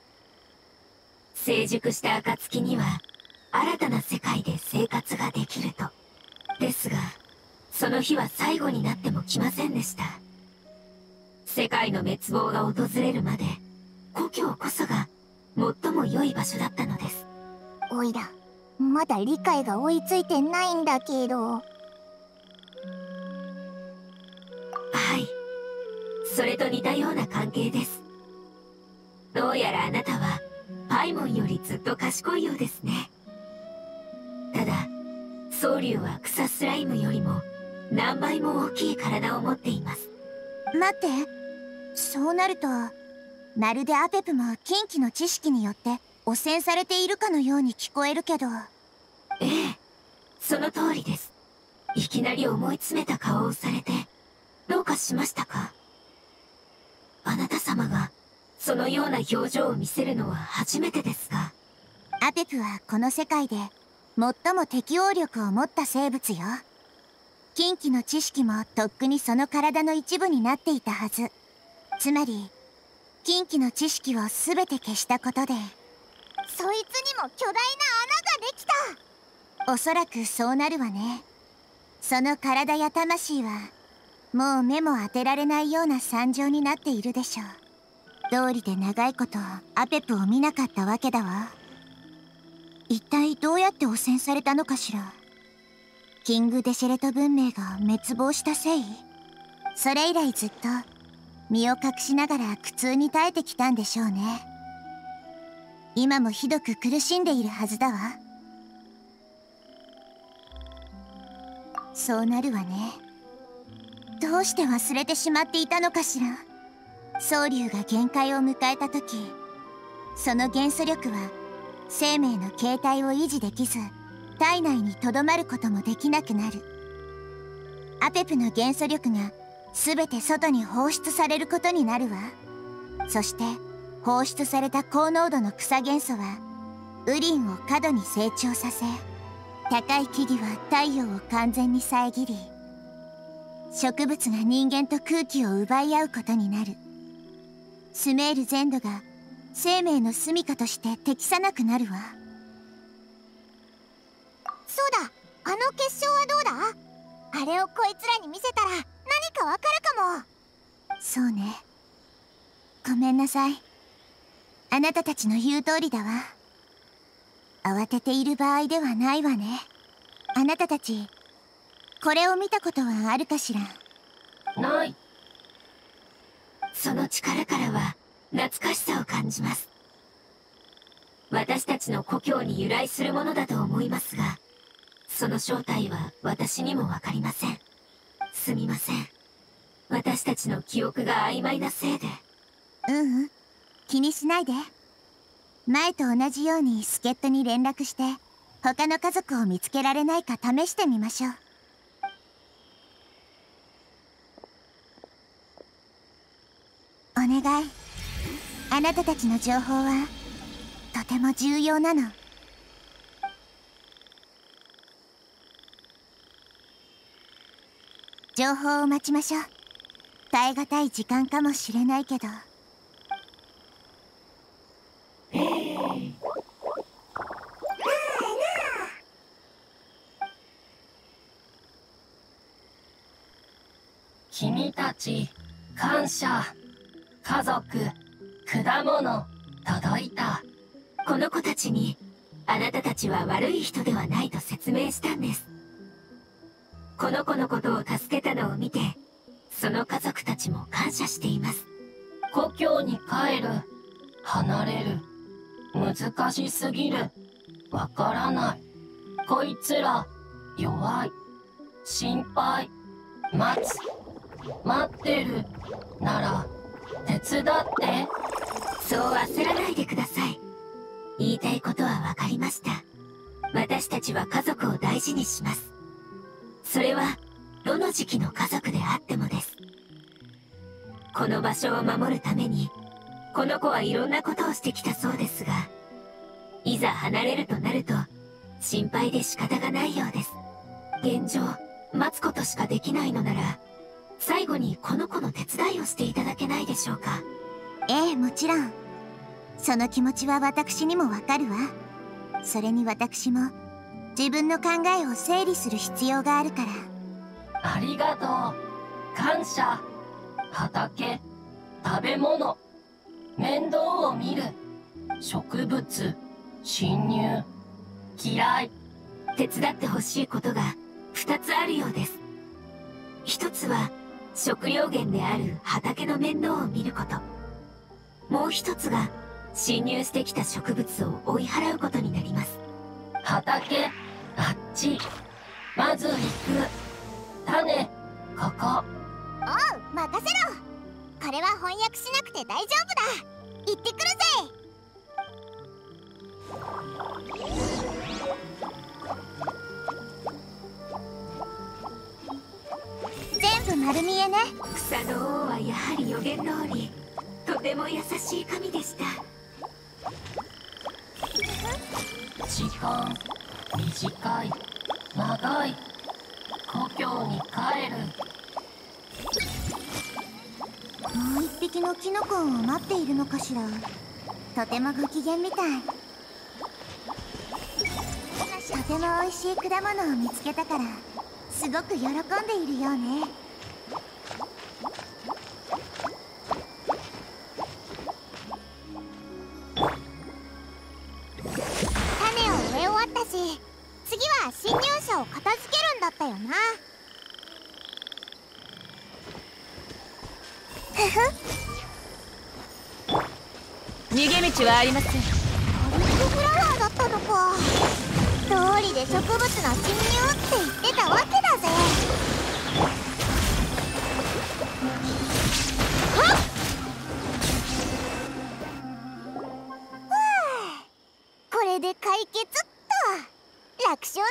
成熟した暁には新たな世界で生活ができると。ですがその日は最後になっても来ませんでした。世界の滅亡が訪れるまで故郷こそが最も良い場所だったのです。 おいらまだ理解が追いついてないんだけど。 はい、それと似たような関係です。どうやらあなたはパイモンよりずっと賢いようですね。ただ蒼龍は草スライムよりも何倍も大きい体を持っています。 待って、そうなるとまるでアペプも禁忌の知識によって汚染されているかのように聞こえるけど。 ええ、その通りです。いきなり思い詰めた顔をされてどうかしましたか？あなた様がそのような表情を見せるのは初めてですが。 アペプはこの世界で最も適応力を持った生物よ。禁忌の知識もとっくにその体の一部になっていたはず。つまり禁忌の知識を全て消したことで、 そいつにも巨大な穴ができた。 おそらくそうなるわね。その体や魂はもう目も当てられないような惨状になっているでしょう。道理で長いことアペプを見なかったわけだわ。一体どうやって汚染されたのかしら。キング・デシェレト文明が滅亡したせい？それ以来ずっと身を隠しながら苦痛に耐えてきたんでしょうね。今もひどく苦しんでいるはずだわ。そうなるわね。どうして忘れてしまっていたのかしら。蒼龍が限界を迎えた時、その元素力は生命の形態を維持できず、体内にとどまることもできなくなる。アペプの元素力が全て外に放出されることになるわ。そして放出された高濃度の草元素はウリンを過度に成長させ、高い木々は太陽を完全に遮り、植物が人間と空気を奪い合うことになる。スメール全土が生命の住処として適さなくなるわ。 そうだ、あの結晶はどうだ？あれをこいつらに見せたら何かわかるかも。 そうね。ごめんなさい。あなたたちの言う通りだわ。慌てている場合ではないわね。あなたたち、これを見たことはあるかしら？ ない。 その力からは懐かしさを感じます。私たちの故郷に由来するものだと思いますが、その正体は私にもわかりません。すみません。 私たちの記憶が曖昧なせいで。 ううん、気にしないで。前と同じように助っ人に連絡して他の家族を見つけられないか試してみましょう。お願い。あなたたちの情報はとても重要なの。情報を待ちましょう。耐え難い時間かもしれないけど。 君たち感謝。家族果物届いた。 この子たちにあなたたちは悪い人ではないと説明したんです。この子のことを助けたのを見て、その家族たちも感謝しています。 故郷に帰る。離れる。難しすぎる。わからない。こいつら弱い。心配。待つ。待ってるなら手伝って。 そう焦らないでください。言いたいことは分かりました。私たちは家族を大事にします。それはどの時期の家族であってもです。この場所を守るためにこの子はいろんなことをしてきたそうですが、いざ離れるとなると心配で仕方がないようです。現状待つことしかできないのなら、最後にこの子の手伝いをしていただけないでしょうか。 ええ、もちろん。その気持ちは私にもわかるわ。それに私も自分の考えを整理する必要があるから。 ありがとう。感謝。畑、食べ物、面倒を見る。植物、侵入、嫌い。 手伝ってほしいことがふたつあるようです。ひとつは食料源である畑の面倒を見ること。もう一つが侵入してきた植物を追い払うことになります。 畑、あっち。まず行く。種、ここ。 おう、任せろ。これは翻訳しなくて大丈夫だ。行ってくるぜ。 全部丸見えね。 草の王はやはり予言通りとても優しい神でした。 時間、短い、長い。故郷に帰る。 もう一匹のキノコを待っているのかしら。とてもご機嫌みたい。とても美味しい果物を見つけたからすごく喜んでいるようね。 種を植え終わったし、次は侵入者を片付けるんだったよな。ふふ。 逃げ道はありません。 トリックフラワーだったのか。どうりで植物の侵入って言ってたわけだぜ。はっ。ふぅ、これで解決っと。楽勝だ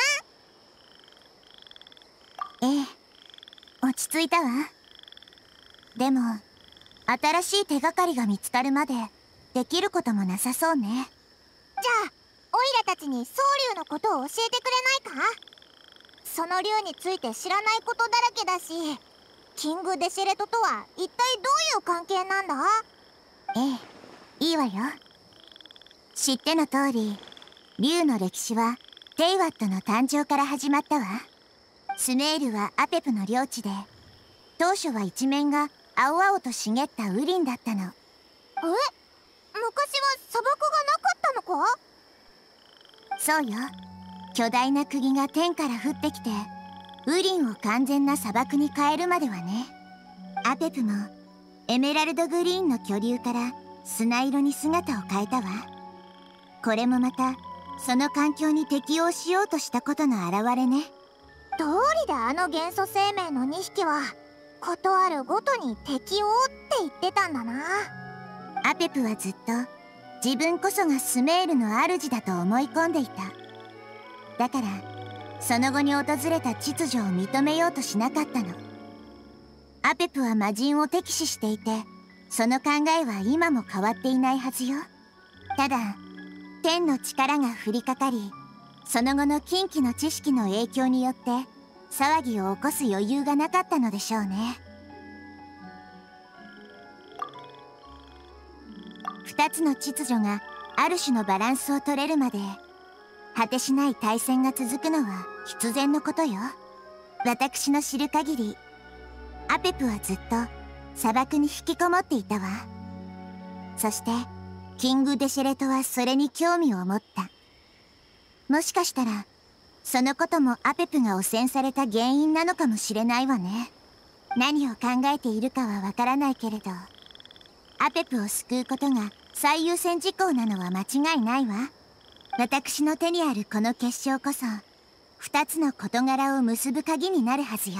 ったな。 ええ、落ち着いたわ。でも新しい手がかりが見つかるまでできることもなさそうね。 じゃあオイラたちにソウリュウのことを教えてくれないか。その竜について知らないことだらけだし、キング・デシェレトとは一体どういう関係なんだ。 ええ、いいわよ。知っての通り竜の歴史はテイワットの誕生から始まったわ。スメールはアペプの領地で、当初は一面が青々と茂ったウリンだったの。 え、昔は砂漠がなかったのか。 そうよ。巨大な釘が天から降ってきてウリンを完全な砂漠に変えるまではね。アペプもエメラルドグリーンの巨竜から砂色に姿を変えたわ。これもまたその環境に適応しようとしたことの表れね。 どうりであの元素生命のにひきはことあるごとに敵をって言ってたんだな。 アペプはずっと自分こそがスメールの主だと思い込んでいた。だからその後に訪れた秩序を認めようとしなかったの。アペプは魔人を敵視していて、その考えは今も変わっていないはずよ。ただ天の力が降りかかり、その後の禁忌の知識の影響によって騒ぎを起こす余裕がなかったのでしょうね。二つの秩序がある種のバランスを取れるまで果てしない対戦が続くのは必然のことよ。私の知る限りアペプはずっと砂漠に引きこもっていたわ。そしてキング・デシェレトはそれに興味を持った。もしかしたらそのこともアペプが汚染された原因なのかもしれないわね。何を考えているかはわからないけれど、アペプを救うことが最優先事項なのは間違いないわ。私の手にあるこの結晶こそ二つの事柄を結ぶ鍵になるはずよ。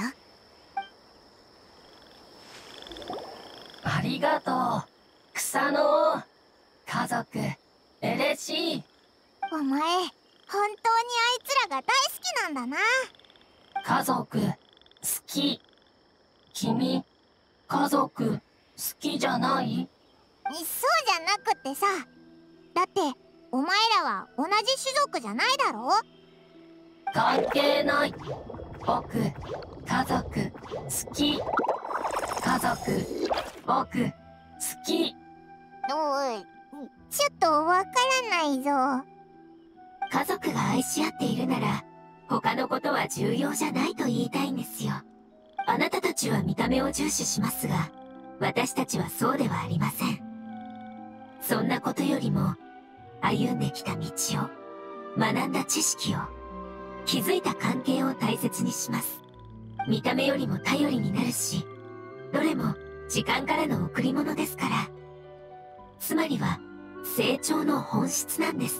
ありがとう草の王家族。嬉しい。 お前本当にあいつらが大好きなんだな。 家族好き。君家族好きじゃない？ そうじゃなくってさ、だってお前らは同じ種族じゃないだろ。 関係ない。僕家族好き。家族僕好き。 おい、ちょっとわからないぞ。 家族が愛し合っているなら他のことは重要じゃないと言いたいんですよ。あなたたちは見た目を重視しますが、私たちはそうではありません。そんなことよりも歩んできた道を、学んだ知識を、築いた関係を大切にします。見た目よりも頼りになるし、どれも時間からの贈り物ですから。つまりは成長の本質なんです。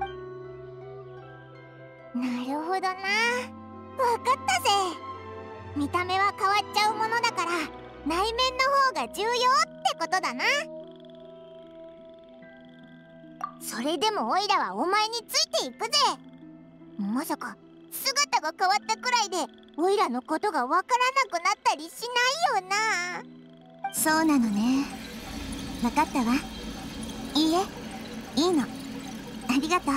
なるほどな。わかったぜ。見た目は変わっちゃうものだから内面の方が重要ってことだな。それでもオイラはお前についていくぜ。まさか姿が変わったくらいでオイラのことがわからなくなったりしないよな。 そうなのね。分かったわ。いいえ、いいの。ありがとう。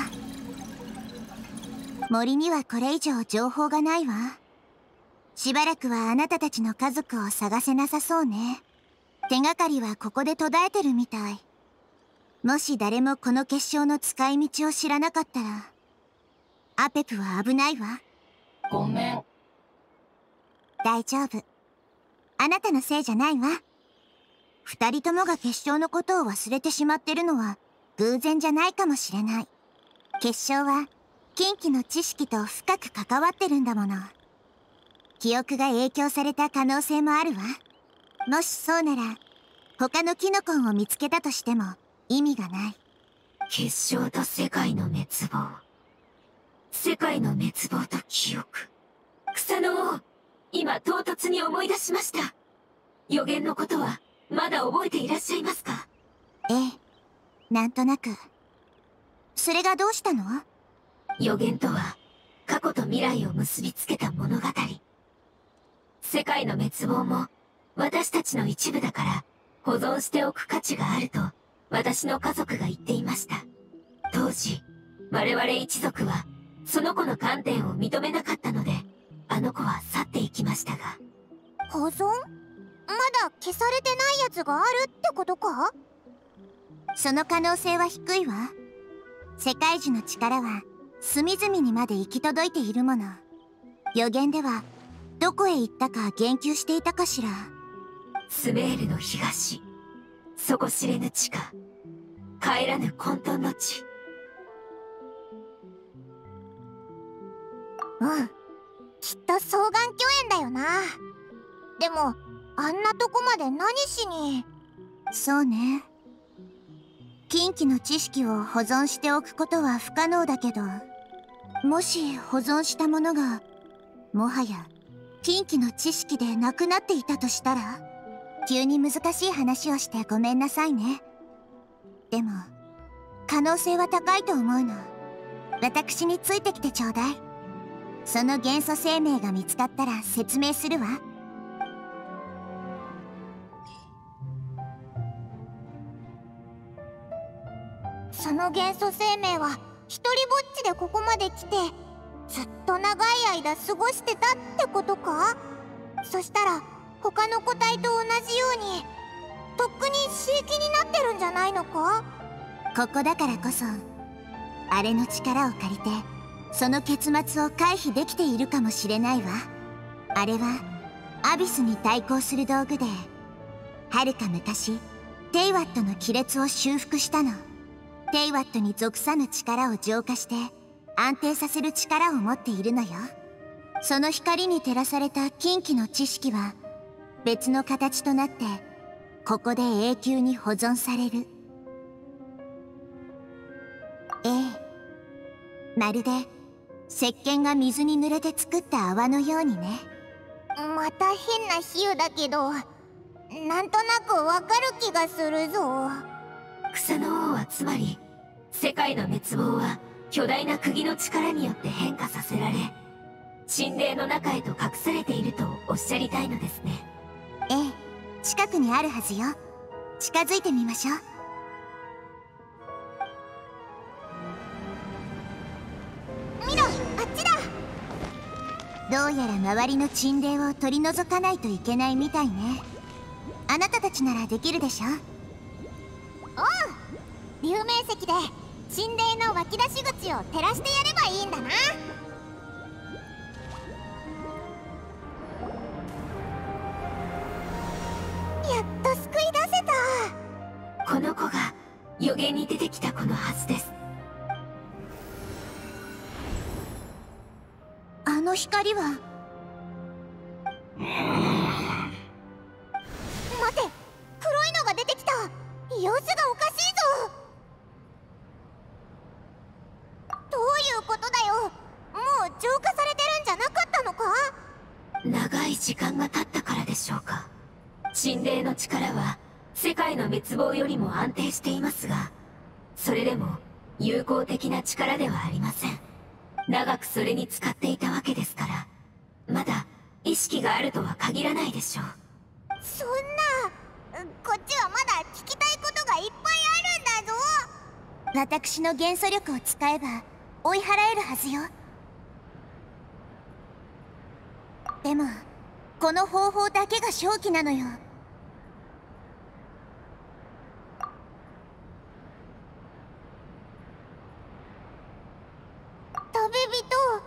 森にはこれ以上情報がないわ。しばらくはあなたたちの家族を探せなさそうね。手がかりはここで途絶えてるみたい。もし誰もこの結晶の使い道を知らなかったら、アペプは危ないわ。 ごめん。 大丈夫。あなたのせいじゃないわ。二人ともが結晶のことを忘れてしまってるのは偶然じゃないかもしれない。結晶は禁忌の知識と深く関わってるんだもの。記憶が影響された可能性もあるわ。もしそうなら他のキノコンを見つけたとしても意味がない。 結晶と世界の滅亡、世界の滅亡と記憶。草の王、今唐突に思い出しました。予言のことはまだ覚えていらっしゃいますか？ ええ、なんとなく。それがどうしたの？ 予言とは過去と未来を結びつけた物語。世界の滅亡も私たちの一部だから保存しておく価値があると私の家族が言っていました。当時我々一族はその子の観点を認めなかったので、あの子は去っていきましたが。 保存？まだ消されてないやつがあるってことか？ その可能性は低いわ。世界樹の力は隅々にまで行き届いているもの。予言ではどこへ行ったか言及していたかしら。 スメールの東、底知れぬ地下、帰らぬ混沌の地。 うん、きっと双眼鏡園だよな。でもあんなとこまで何しに。 そうね。禁忌の知識を保存しておくことは不可能だけど、もし保存したものがもはや禁忌の知識で亡くなっていたとしたら、急に難しい話をしてごめんなさいね。でも可能性は高いと思うの。私についてきてちょうだい。その元素生命が見つかったら説明するわ。 その元素生命は一人ぼっちでここまで来てずっと長い間過ごしてたってことか？そしたら他の個体と同じようにとっくに刺激になってるんじゃないのか？ ここだからこそあれの力を借りてその結末を回避できているかもしれないわ。あれはアビスに対抗する道具で、はるか昔テイワットの亀裂を修復したの。テイワットに属さぬ力を浄化して安定させる力を持っているのよ。その光に照らされた禁忌の知識は別の形となってここで永久に保存される。ええ、まるで石鹸が水に濡れて作った泡のようにね。 また変な比喩だけど、なんとなくわかる気がするぞ。 草の王はつまり世界の滅亡は巨大な釘の力によって変化させられ、神霊の中へと隠されているとおっしゃりたいのですね。 ええ、近くにあるはずよ。近づいてみましょう。 見ろ、あっちだ。 どうやら周りの沈霊を取り除かないといけないみたいね。あなたたちならできるでしょ？ おう、竜面石で神霊の湧き出し口を照らしてやればいいんだな。やっと救い出せた。 この子が予言に出てきた子のはずです。 あの光は。 待て、黒いのが出てきた。様子がおかしいぞ。どういうことだよ。もう浄化されてるんじゃなかったのか？ 長い時間が経ったからでしょうか。神霊の力は世界の滅亡よりも安定していますが、それでも有効的な力ではありません。長くそれに使っていたわけですから、まだ意識があるとは限らないでしょう。 そんな、こっちはまだ聞きたいことがいっぱいあるんだぞ。 私の元素力を使えば追い払えるはずよ。でもこの方法だけが正気なのよ。 旅人。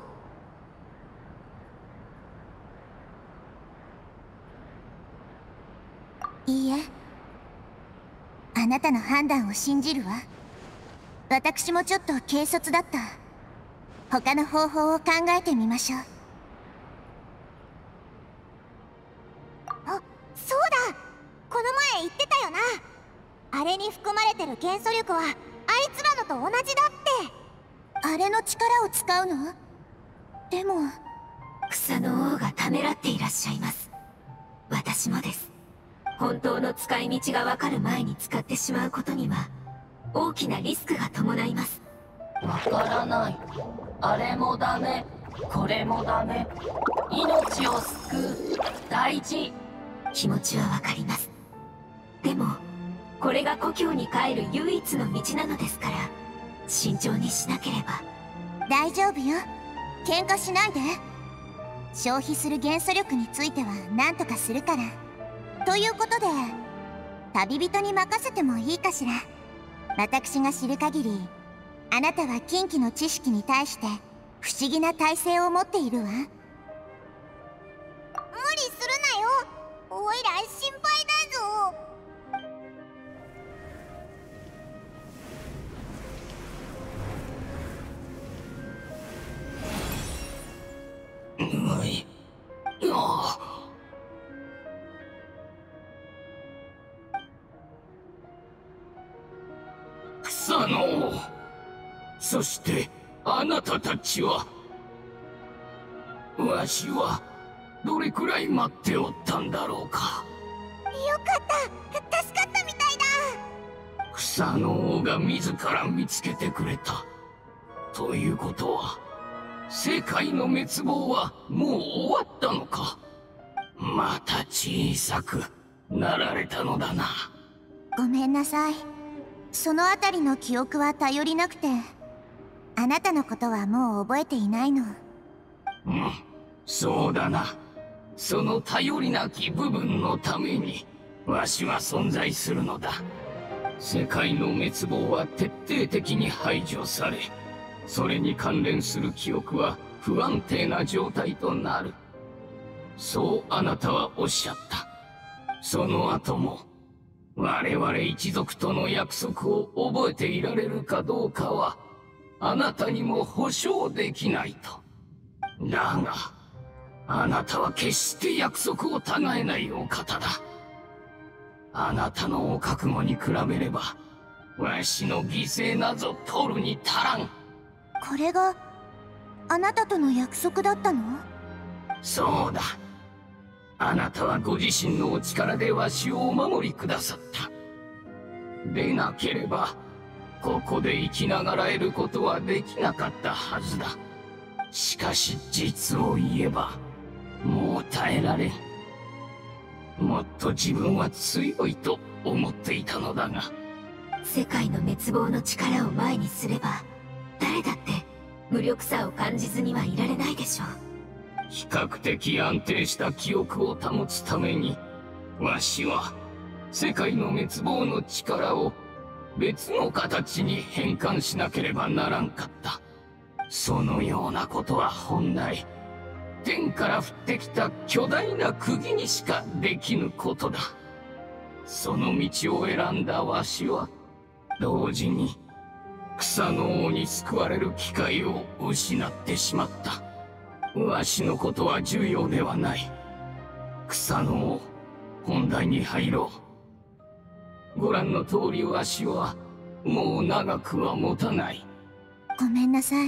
いいえ、あなたの判断を信じるわ。私もちょっと軽率だった。他の方法を考えてみましょう。 あ、そうだ、この前言ってたよな。あれに含まれてる元素力はあいつらのと同じだって。 あれの力を使うの？でも草の王がためらっていらっしゃいます。私もです。本当の使い道がわかる前に使ってしまうことには大きなリスクが伴います。 わからない。あれもダメ、これもダメ。命を救う、大事。 気持ちはわかります。でもこれが故郷に帰る唯一の道なのですから、慎重にしなければ。 大丈夫よ。喧嘩しないで。消費する元素力については何とかするから。ということで旅人に任せてもいいかしら。私が知る限りあなたは禁忌の知識に対して不思議な耐性を持っているわ。無理するなよ。おいら心配だぞ。 うい、ああ。草の王、そしてあなたたちは。わしはどれくらい待っておったんだろうか。 よかった、助かったみたいだ。 草の王が自ら見つけてくれたということは、世界の滅亡はもう終わったのか。また小さくなられたのだな。 ごめんなさい。そのあたりの記憶は頼りなくて、あなたのことはもう覚えていないの。 うん、そうだな。その頼りなき部分のためにわしは存在するのだ。世界の滅亡は徹底的に排除され、それに関連する記憶は不安定な状態となる。そうあなたはおっしゃった。その後も我々一族との約束を覚えていられるかどうかはあなたにも保証できないと。だがあなたは決して約束をたがえないお方だ。あなたのお覚悟に比べればわしの犠牲なぞ取るに足らん。 これがあなたとの約束だったの？ そうだ。あなたはご自身のお力でわしをお守りくださった。でなければここで生きながらえることはできなかったはずだ。しかし実を言えばもう耐えられん。もっと自分は強いと思っていたのだが。 世界の滅亡の力を前にすれば誰だって無力さを感じずにはいられないでしょう。 比較的安定した記憶を保つためにわしは世界の滅亡の力を別の形に変換しなければならんかった。そのようなことは本来天から降ってきた巨大な釘にしかできぬことだ。その道を選んだわしは同時に草の王に救われる機会を失ってしまった。わしのことは重要ではない。草の王、本題に入ろう。ご覧の通りわしはもう長くは持たない。 ごめんなさい。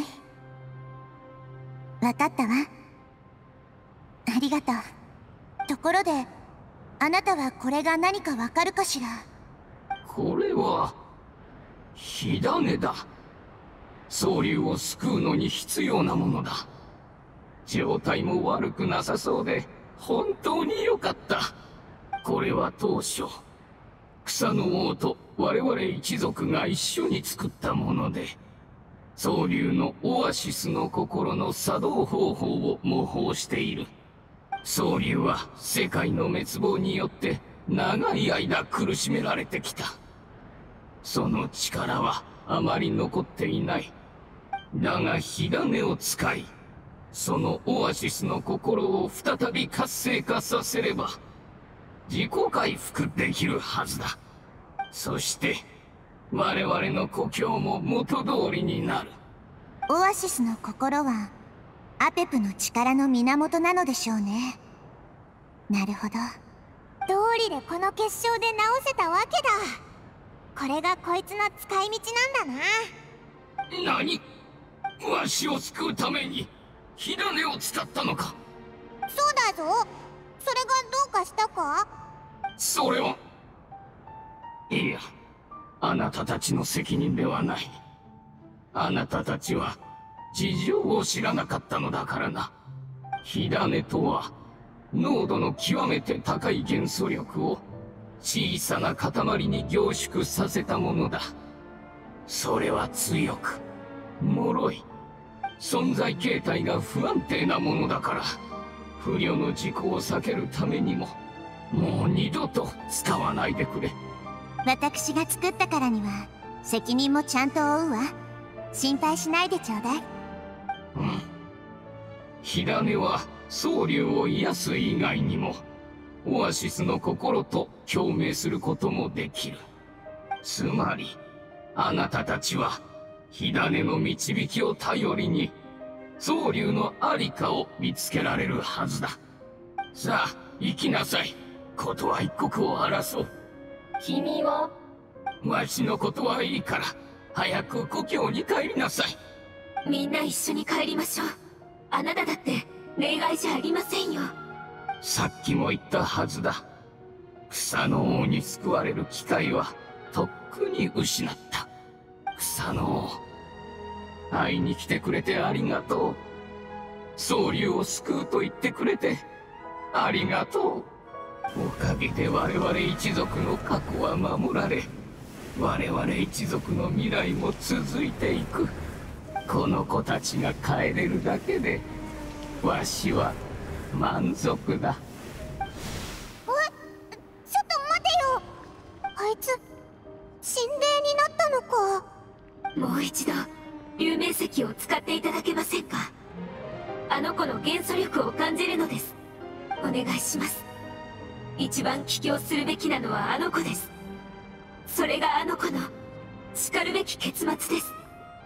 わかったわ。ありがとう。ところであなたはこれが何かわかるかしら？ これは火種だ。総竜を救うのに必要なものだ。状態も悪くなさそうで本当に良かった。これは当初草の王と我々一族が一緒に作ったもので、総竜のオアシスの心の作動方法を模倣している。総竜は世界の滅亡によって長い間苦しめられてきた。その力はあまり残っていない。だが火種を使いそのオアシスの心を再び活性化させれば自己回復できるはずだ。そして我々の故郷も元通りになる。 オアシスの心はアペプの力の源なのでしょうね。なるほど。 道理でこの結晶で直せたわけだ。これがこいつの使い道なんだな。 何？わしを救うために火種を使ったのか？ そうだぞ。それがどうかしたか？ それは。いや、あなたたちの責任ではない。あなたたちは事情を知らなかったのだからな。火種とは濃度の極めて高い元素力を小さな塊に凝縮させたものだ。それは強く脆い、存在形態が不安定なものだから、不慮の事故を避けるためにももう二度と使わないでくれ。 私が作ったからには責任もちゃんと負うわ。心配しないでちょうだい。 うん。火種は総竜を癒す以外にもオアシスの心と共鳴することもできる。つまりあなたたちは火種の導きを頼りに総竜のありかを見つけられるはずだ。さあ行きなさい。ことは一刻を争う。 君は？わしのことはいいから早く故郷に帰りなさい。 みんな一緒に帰りましょう。あなただって例外じゃありませんよ。 さっきも言ったはずだ。草の王に救われる機会はとっくに失った。草の王、会いに来てくれてありがとう。総流を救うと言ってくれてありがとう。おかげで我々一族の過去は守られ、我々一族の未来も続いていく。この子たちが帰れるだけでわしは満足だ。 え、ちょっと待てよ。あいつ神霊になったのか。 もう一度竜明石を使っていただけませんか。あの子の元素力を感じるのです。お願いします。一番帰郷するべきなのはあの子です。それがあの子の叱るべき結末です。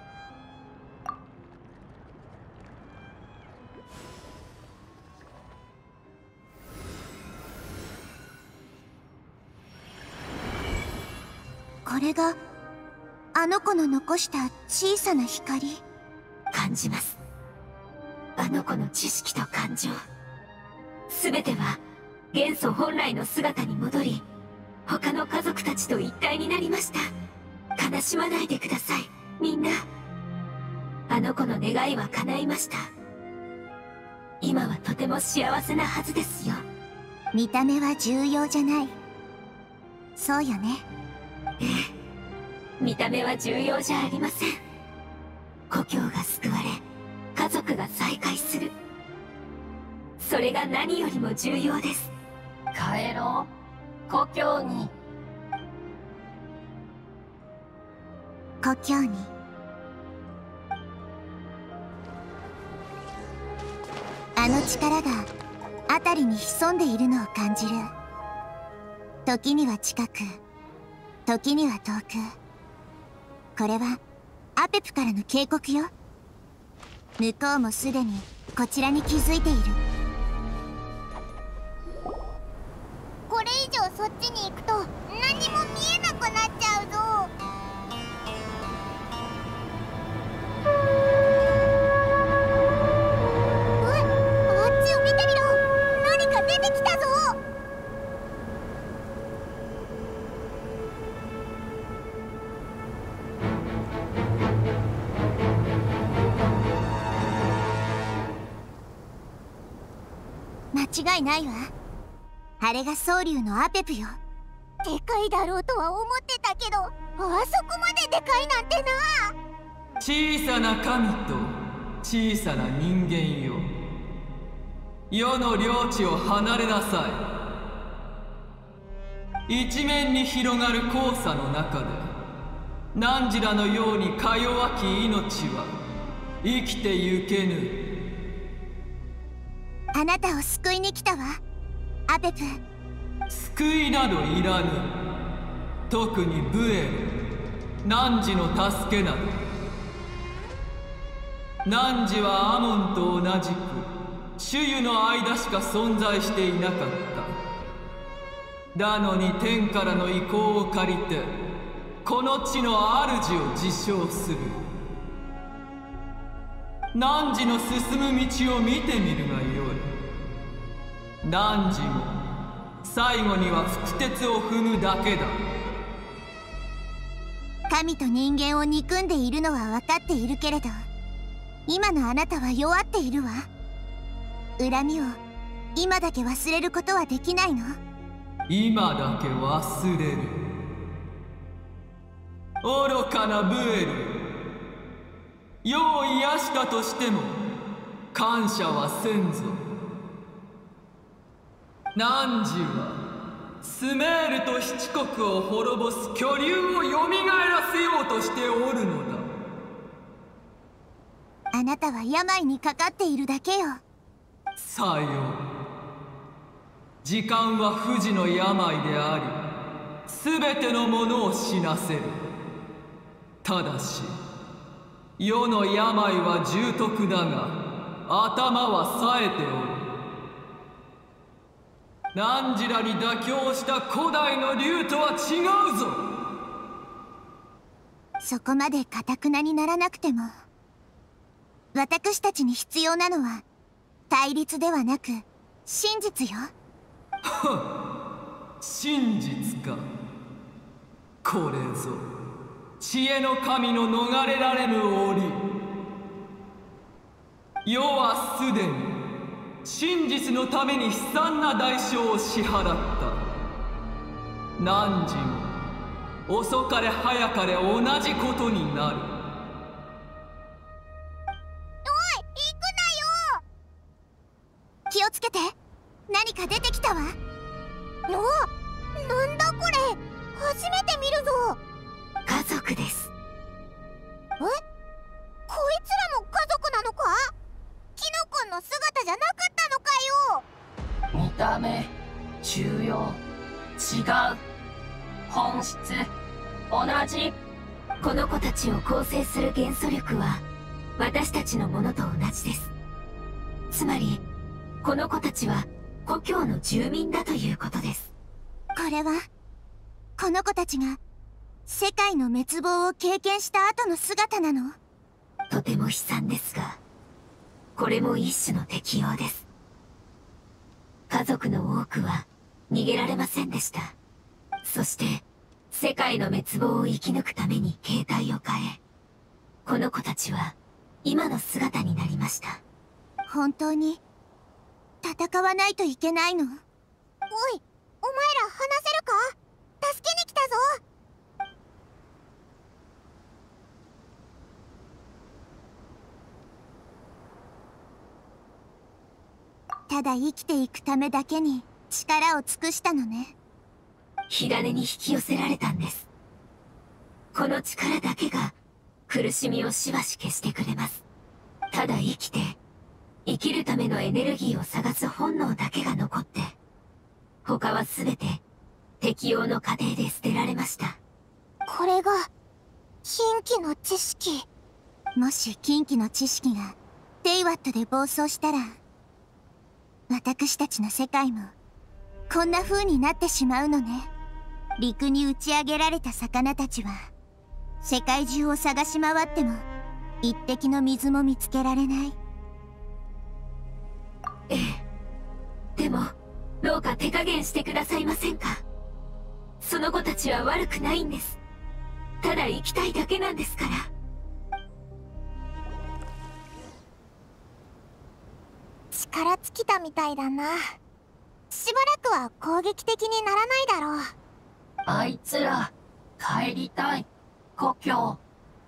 これがあの子の残した小さな光。 感じます。あの子の知識と感情、全ては元素本来の姿に戻り、他の家族たちと一体になりました。悲しまないでください、みんな。あの子の願いは叶いました。今はとても幸せなはずですよ。 見た目は重要じゃない。そうよね。 ええ、見た目は重要じゃありません。故郷が救われ、家族が再会する、それが何よりも重要です。 帰ろう、故郷に。 故郷に。あの力が辺りに潜んでいるのを感じる。時には近く、時には遠く。これはアペプからの警告よ。向こうもすでにこちらに気づいている。 これ以上そっちに行くと何も見えなくなっちゃうぞ。うわ、あっちを見てみろ。何か出てきたぞ。 間違いないわ。あれが蒼竜のアペプよ。 でかいだろうとは思ってたけど、あそこまででかいなんてな。 小さな神と小さな人間よ、世の領地を離れなさい。一面に広がる黄砂の中で汝らのようにか弱き命は生きてゆけぬ。 あなたを救いに来たわ、アペプ。 救いなどいらぬ。特にブエル、汝の助けなど。汝はアモンと同じく種々の間しか存在していなかった。だのに天からの意向を借りてこの地の主を自称する。汝の進む道を見てみるがよい。汝も最後には腹鉄を踏むだけだ。 神と人間を憎んでいるのは分かっているけれど、今のあなたは弱っているわ。恨みを今だけ忘れることはできないの？ 今だけ忘れる。愚かなブエル、世を癒したとしても感謝はせんぞ。汝はスメールと七国を滅ぼす巨竜をよみがえらせようとしておるのだ。 あなたは病にかかっているだけよ。 さよう。時間は不治の病であり、すべてのものを死なせる。ただし世の病は重篤だが頭は冴えておる。汝らに妥協した古代の竜とは違うぞ。 そこまで頑なにならなくても、私たちに必要なのは対立ではなく真実よ。 真実か。これぞ知恵の神の逃れられぬ檻。世はすでに真実のために悲惨な代償を支払った。汝も遅かれ早かれ同じことになる。 気をつけて。何か出てきたわ。 お、なんだこれ、初めて見るぞ。 家族です。 え、こいつらも家族なのか？キノコンの姿じゃなかったのかよ。 見た目、重要、違う、本質、同じ。 この子たちを構成する元素力は私たちのものと同じです。つまりこの子たちは故郷の住民だということです。 これはこの子たちが世界の滅亡を経験した後の姿なの？ とても悲惨ですが、これも一種の適応です。家族の多くは逃げられませんでした。そして世界の滅亡を生き抜くために形態を変え、この子たちは今の姿になりました。 本当に戦わないといけないの？おい、 お前ら話せるか？助けに来たぞ。 ただ生きていくためだけに力を尽くしたのね。 火種に引き寄せられたんです。この力だけが苦しみをしばし消してくれます。ただ生きて生きるためのエネルギーを探す本能だけが残って、他は全て適応の過程で捨てられました。 これが禁忌の知識。 もし禁忌の知識がテイワットで暴走したら、私たちの世界もこんな風になってしまうのね。陸に打ち上げられた魚たちは世界中を探し回っても一滴の水も見つけられない。 ええ。でもどうか手加減してくださいませんか。その子たちは悪くないんです。ただ生きたいだけなんですから。 力尽きたみたいだな。しばらくは攻撃的にならないだろう。 あいつら帰りたい、故郷。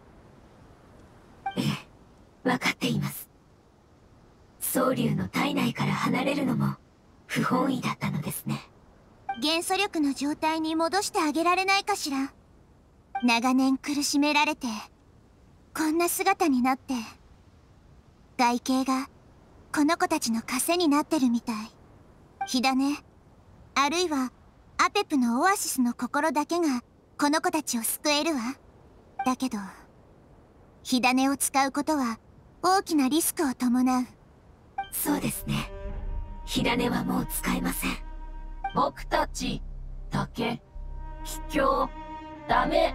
ええ、分かっています。蒼龍の体内から離れるのも不本意だったのですね。 元素力の状態に戻してあげられないかしら。長年苦しめられてこんな姿になって、外形がこの子たちの枷になってるみたい。火種、あるいはアペプのオアシスの心だけがこの子たちを救えるわ。だけど火種を使うことは大きなリスクを伴う。 そうですね。火種はもう使えません。 僕たちだけ卑怯ダメ。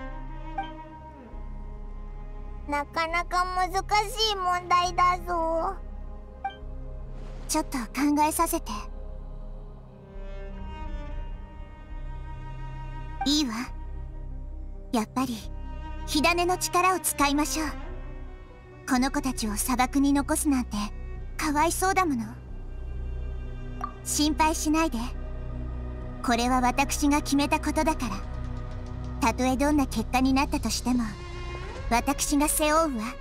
なかなか難しい問題だぞ。 ちょっと考えさせて。いいわ。やっぱり火種の力を使いましょう。この子たちを砂漠に残すなんてかわいそうだもの。心配しないで。これは私が決めたことだから。たとえどんな結果になったとしても私が背負うわ。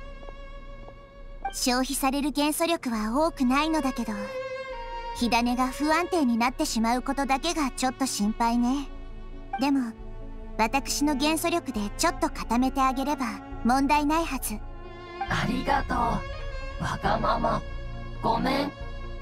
消費される元素力は多くないのだけど、火種が不安定になってしまうことだけがちょっと心配ね。でも私の元素力でちょっと固めてあげれば問題ないはず。 ありがとう、わがまま。ごめん。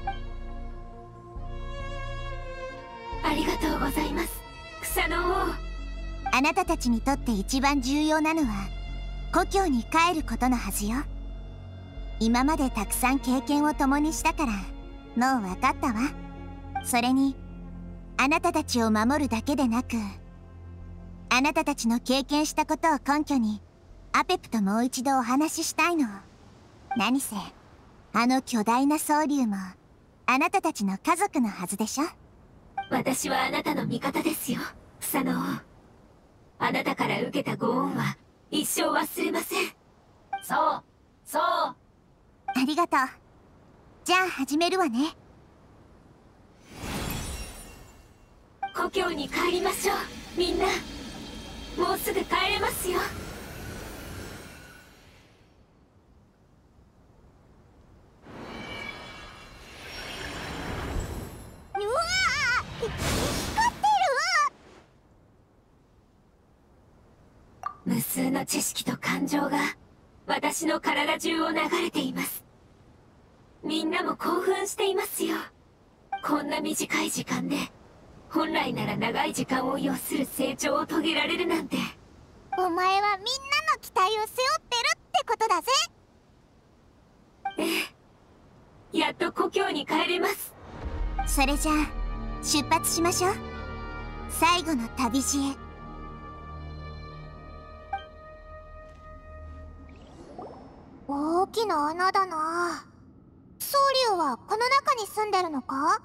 ありがとうございます、草の王。 あなたたちにとって一番重要なのは故郷に帰ることのはずよ。今までたくさん経験を共にしたからもう分かったわ。それにあなたたちを守るだけでなく、あなたたちの経験したことを根拠にアペプともう一度お話ししたいの。何せあの巨大な蒼龍もあなたたちの家族のはずでしょ。 私はあなたの味方ですよ、草の王。あなたから受けたご恩は一生忘れません。 そうそう。 ありがとう。じゃあ始めるわね。 故郷に帰りましょう、みんな。もうすぐ帰れますよ。 うわー、光ってる。 無数の知識と感情が私の体中を流れています。みんなも興奮していますよ。こんな短い時間で本来なら長い時間を要する成長を遂げられるなんて。 お前はみんなの期待を背負ってるってことだぜ。 ええ、やっと故郷に帰れます。 それじゃあ出発しましょう。最後の旅路へ。 大きな穴だな。宗龍はこの中に住んでるのか？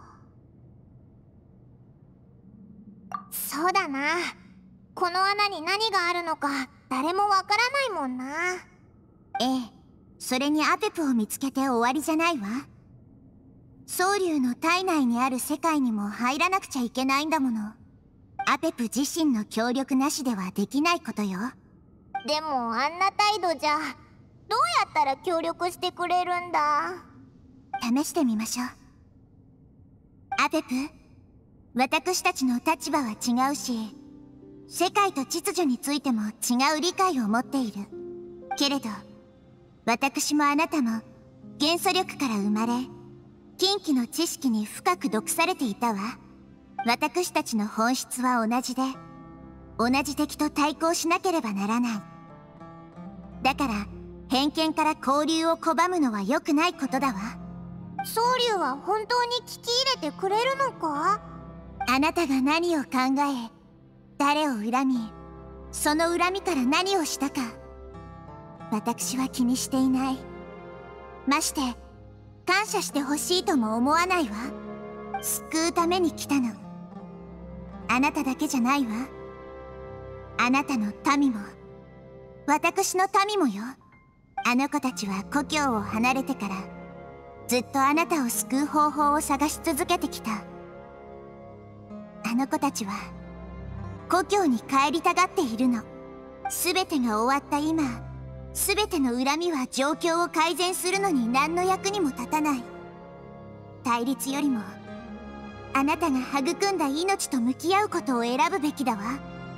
そうだな。この穴に何があるのか誰もわからないもんな。 ええ、それにアペプを見つけて終わりじゃないわ。宗龍の体内にある世界にも入らなくちゃいけないんだもの。アペプ自身の協力なしではできないことよ。 でもあんな態度じゃどうやったら協力してくれるんだ？ 試してみましょう。アペプ、私たちの立場は違うし、世界と秩序についても違う理解を持っている。けれど私もあなたも元素力から生まれ、近畿の知識に深く毒されていたわ。私たちの本質は同じで、同じ敵と対抗しなければならない。だから偏見から交流を拒むのは良くないことだわ。 宗龍は本当に聞き入れてくれるのか？ あなたが何を考え、誰を恨み、その恨みから何をしたか、私は気にしていない。まして感謝してほしいとも思わないわ。救うために来たの。あなただけじゃないわ。あなたの民も私の民もよ。あの子たちは故郷を離れてからずっとあなたを救う方法を探し続けてきた。あの子たちは故郷に帰りたがっているの。全てが終わった今、全ての恨みは状況を改善するのに何の役にも立たない。対立よりもあなたが育んだ命と向き合うことを選ぶべきだわ。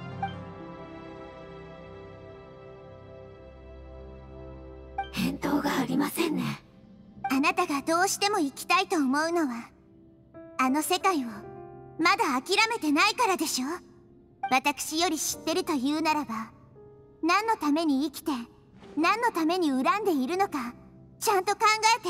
返答がありませんね。 あなたがどうしても生きたいと思うのは、あの世界をまだ諦めてないからでしょ。私より知ってるというならば、何のために生きて何のために恨んでいるのかちゃんと考えて。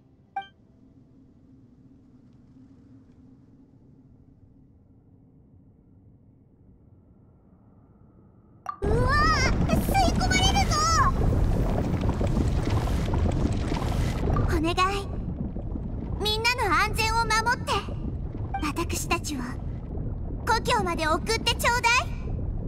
うわー、吸い込まれるぞ。 お願い、みんなの安全を守って、私たちを故郷まで送ってちょうだい。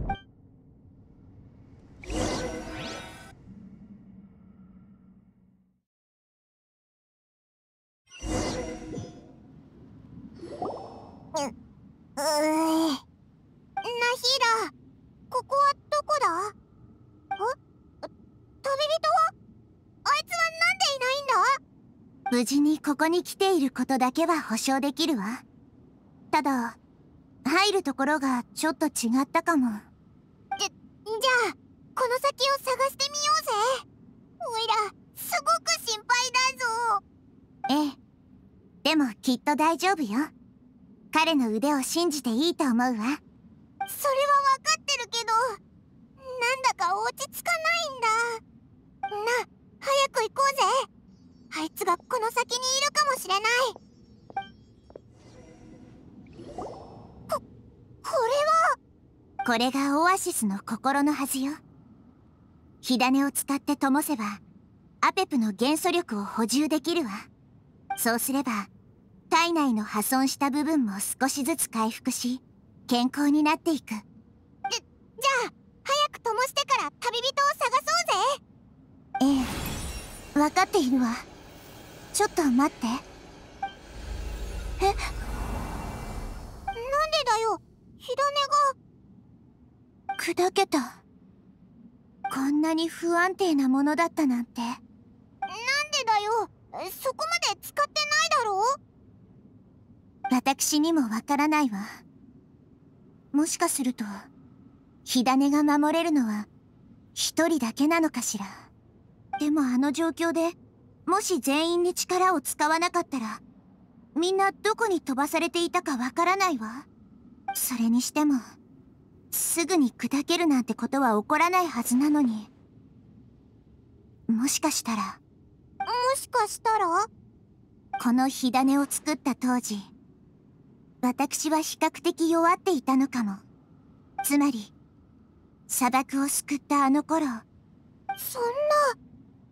う、うーナヒーラ、ここはどこだ？あ、旅人は？あいつはなんでいないんだ？ 無事にここに来ていることだけは保証できるわ。ただ入るところがちょっと違ったかも。 じ、じゃあこの先を探してみようぜ。おいらすごく心配だぞ。 ええ、でもきっと大丈夫よ。彼の腕を信じていいと思うわ。 それは分かってるけど、なんだか落ち着かないんだ。な、早く行こうぜ。あいつがこの先にいるかもしれない。こ、これは。 これがオアシスの心のはずよ。火種を使って灯せばアペプの元素力を補充できるわ。そうすれば体内の破損した部分も少しずつ回復し、健康になっていく。 じゃあ早く灯してから旅人を探そうぜ。 ええ、分かっているわ。ちょっと待って。え、なんでだよ、火種が砕けた。こんなに不安定なものだったなんて。 なんでだよ、そこまで使ってないだろう。 私にもわからないわ。もしかすると火種が守れるのは一人だけなのかしら。でもあの状況でもし全員に力を使わなかったら、みんなどこに飛ばされていたかわからないわ。それにしてもすぐに砕けるなんてことは起こらないはずなのに。もしかしたらもしかしたらこの火種を作った当時、私は比較的弱っていたのかも。つまり砂漠を救ったあの頃。 そんな。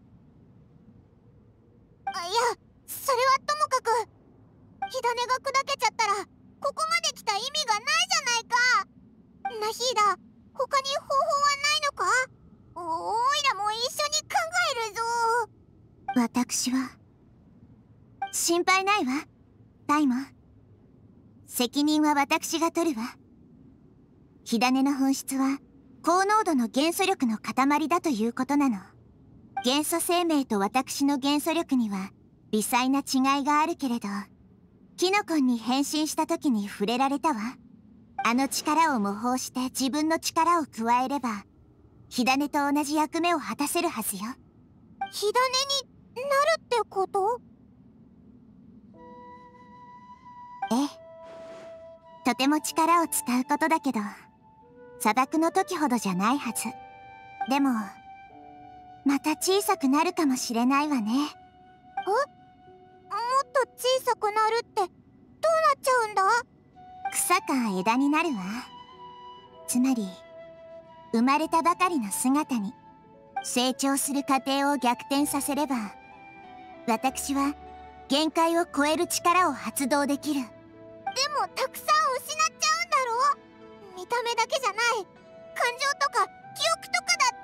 いや、それはともかく火種が砕けちゃったらここまで来た意味がないじゃないか。ナヒーダ、他に方法はないのか。おおいらも一緒に考えるぞ。 私は心配ないわ、パイモン。責任は私が取るわ。火種の本質は高濃度の元素力の塊だということなの。元素生命と私の元素力には微細な違いがあるけれど、キノコンに変身した時に触れられたわ。あの力を模倣して自分の力を加えれば、火種と同じ役目を果たせるはずよ。 火種になるってこと？ ええ、とても力を使うことだけど、砂漠の時ほどじゃないはず。でもまた小さくなるかもしれないわね。え？もっと小さくなるってどうなっちゃうんだ？ 草か枝になるわ。つまり生まれたばかりの姿に成長する過程を逆転させれば、私は限界を超える力を発動できる。 でもたくさん失っちゃうんだろ？見た目だけじゃない、感情とか記憶とかだって。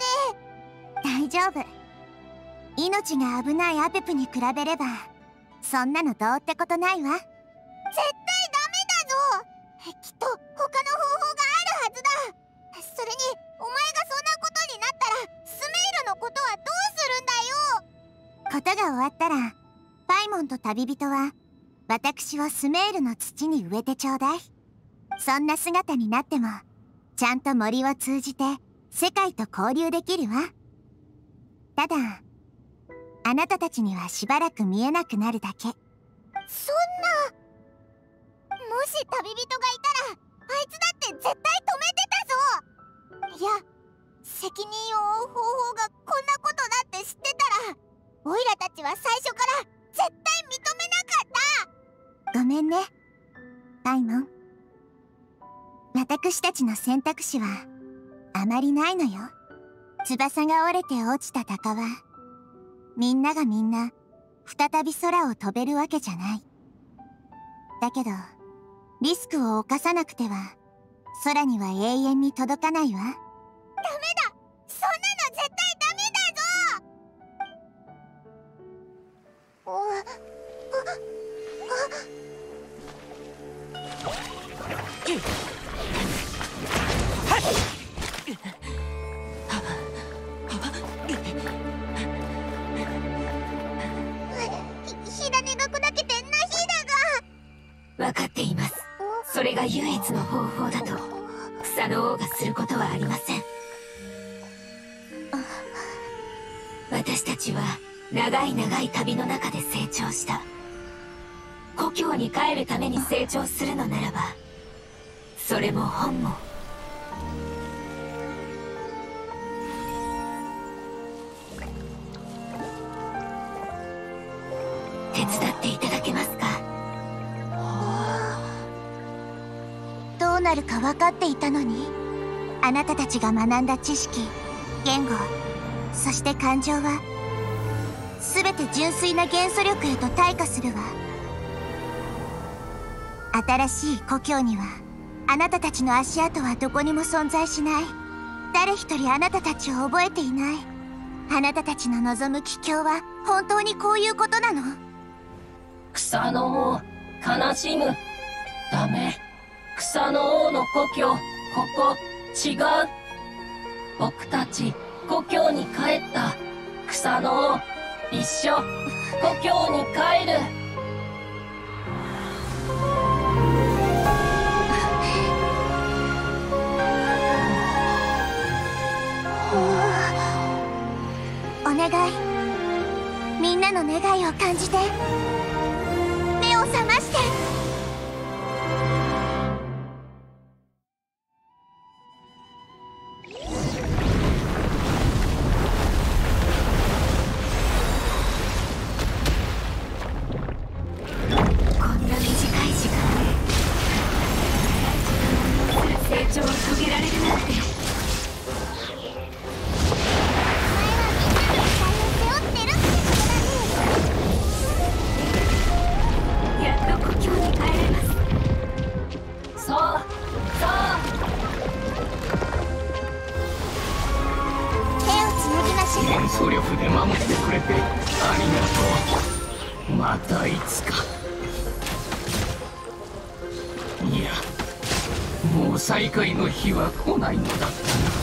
大丈夫。命が危ないアペプに比べればそんなのどうってことないわ。絶対ダメだぞ。きっと他の方法があるはずだ。それにお前がそんなことになったらスメイルのことはどうするんだよ。 ことが終わったらパイモンと旅人は私をスメールの土に植えてちょうだい。そんな姿になってもちゃんと森を通じて世界と交流できるわ。ただあなたたちにはしばらく見えなくなるだけ。 そんな。もし旅人がいたらあいつだって絶対止めてたぞ。いや、責任を負う方法がこんなことだって知ってたらオイラたちは最初から絶対認めなかった。 ごめんねパイモン。私たちの選択肢はあまりないのよ。翼が折れて落ちた鷹はみんながみんな再び空を飛べるわけじゃない。だけどリスクを冒さなくては空には永遠に届かないわ。ダメだ、 そんなの絶対ダメだぞ。火種が砕けてナヒーダが。 分かっています。それが唯一の方法だと草の王がすることはありません。私たちは長い長い旅の中で成長した。故郷に帰るために成長するのならば、それも本も手伝っていただけますか？ どうなるか分かっていたのに。あなたたちが学んだ知識、言語、そして感情は全て純粋な元素力へと退化するわ。 新しい故郷にはあなたたちの足跡はどこにも存在しない。誰一人あなたたちを覚えていない。あなたたちの望む帰郷は本当にこういうことなの？ 草の王、悲しむ。ダメ。草の王の故郷、ここ、違う。僕たち、故郷に帰った。草の王、一緒、故郷に帰る。 お願い、みんなの願いを感じて、目を覚まして。 こんな短い時間で成長を遂げられるなんて。 元素力で守ってくれてありがとう。またいつか。いや、もう再会の日は来ないのだったな。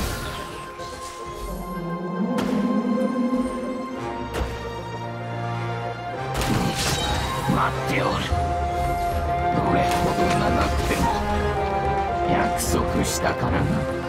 待っておる。どれほど長くても約束したからな。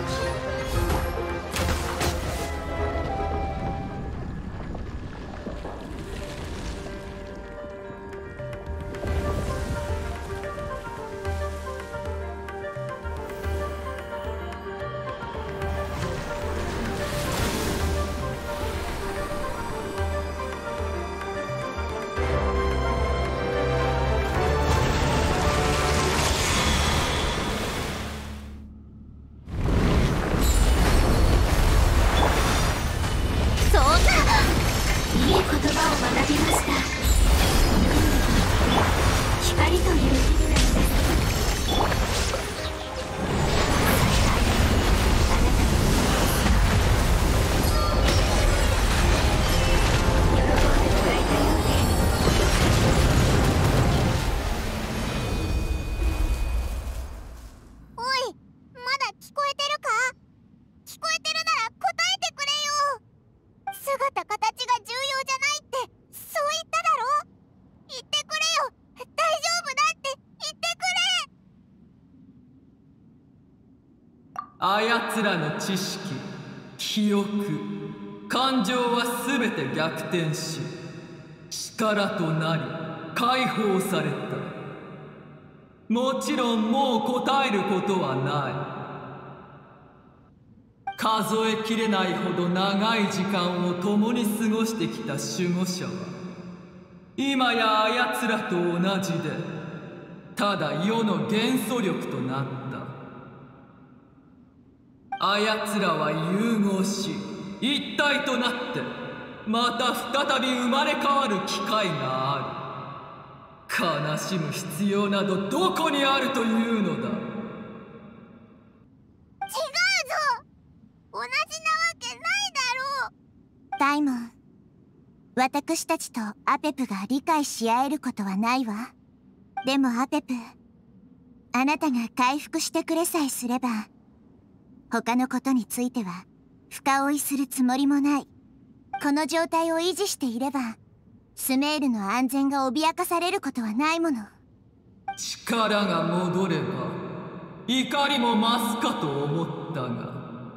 あやつらの知識、記憶、感情は全て逆転し、力となり解放された。もちろんもう答えることはない。数えきれないほど長い時間を共に過ごしてきた守護者は、今やあやつらと同じで、ただ世の元素力となった。あやつらは融合し、一体となってまた再び生まれ変わる機会がある。悲しむ必要などどこにあるというのだ。違うぞ、 同じなわけないだろう。 ダイモン、私たちとアペプが理解し合えることはないわ。でもアペプ、あなたが回復してくれさえすれば、他のことについては深追いするつもりもない。この状態を維持していればスメールの安全が脅かされることはないもの。 力が戻れば怒りも増すかと思ったが、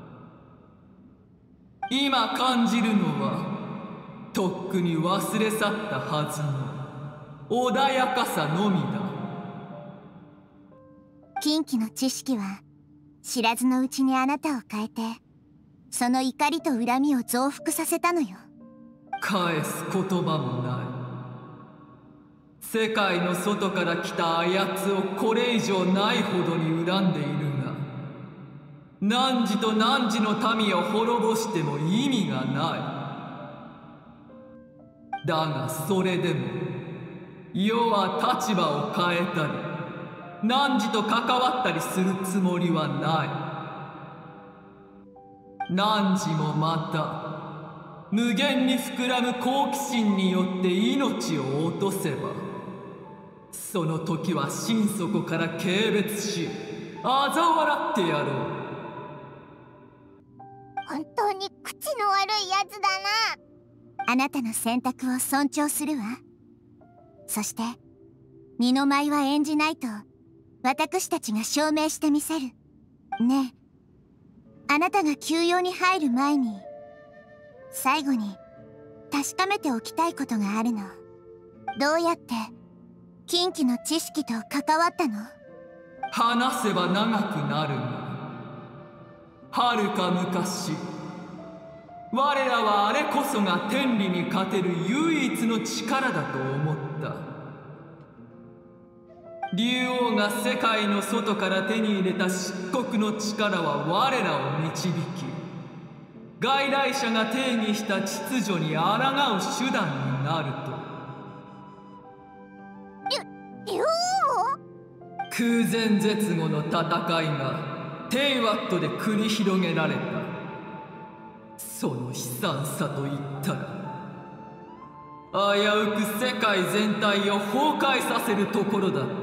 今感じるのはとっくに忘れ去ったはずの穏やかさのみだ。 禁忌の知識は知らずのうちにあなたを変えて、その怒りと恨みを増幅させたのよ。 返す言葉もない。世界の外から来たあやつをこれ以上ないほどに恨んでいるが、汝と汝の民を滅ぼしても意味がない。だがそれでも世は立場を変えたり、 汝と関わったりするつもりはない。汝もまた無限に膨らむ好奇心によって命を落とせば、その時は心底から軽蔑し嘲笑ってやろう。 本当に口の悪いやつだな。 あなたの選択を尊重するわ。そして二の舞は演じないと私たちが証明してみせる。ねえ、あなたが休養に入る前に最後に確かめておきたいことがあるの。どうやって禁忌の知識と関わったの？ 話せば長くなるが、はるか昔、我らはあれこそが天理に勝てる唯一の力だと思った。竜王が世界の外から手に入れた漆黒の力は我らを導き、外来者が定義した秩序に抗う手段になると。 竜王？ 空前絶後の戦いがテイワットで繰り広げられた。その悲惨さといったら、危うく世界全体を崩壊させるところだった。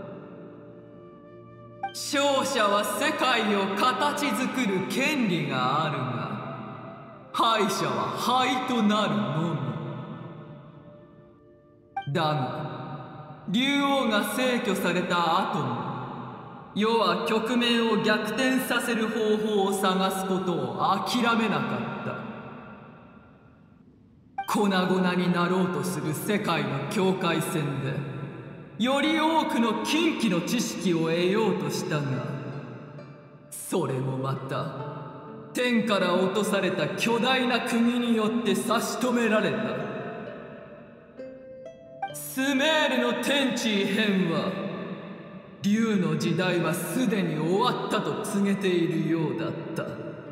勝者は世界を形作る権利があるが、敗者は灰となるのみ。だが竜王が逝去された後も、世は局面を逆転させる方法を探すことを諦めなかった。粉々になろうとする世界の境界線で、より多くの禁忌の知識を得ようとしたが、それもまた天から落とされた巨大な釘によって差し止められた。スメールの天地異変は、竜の時代はすでに終わったと告げているようだった。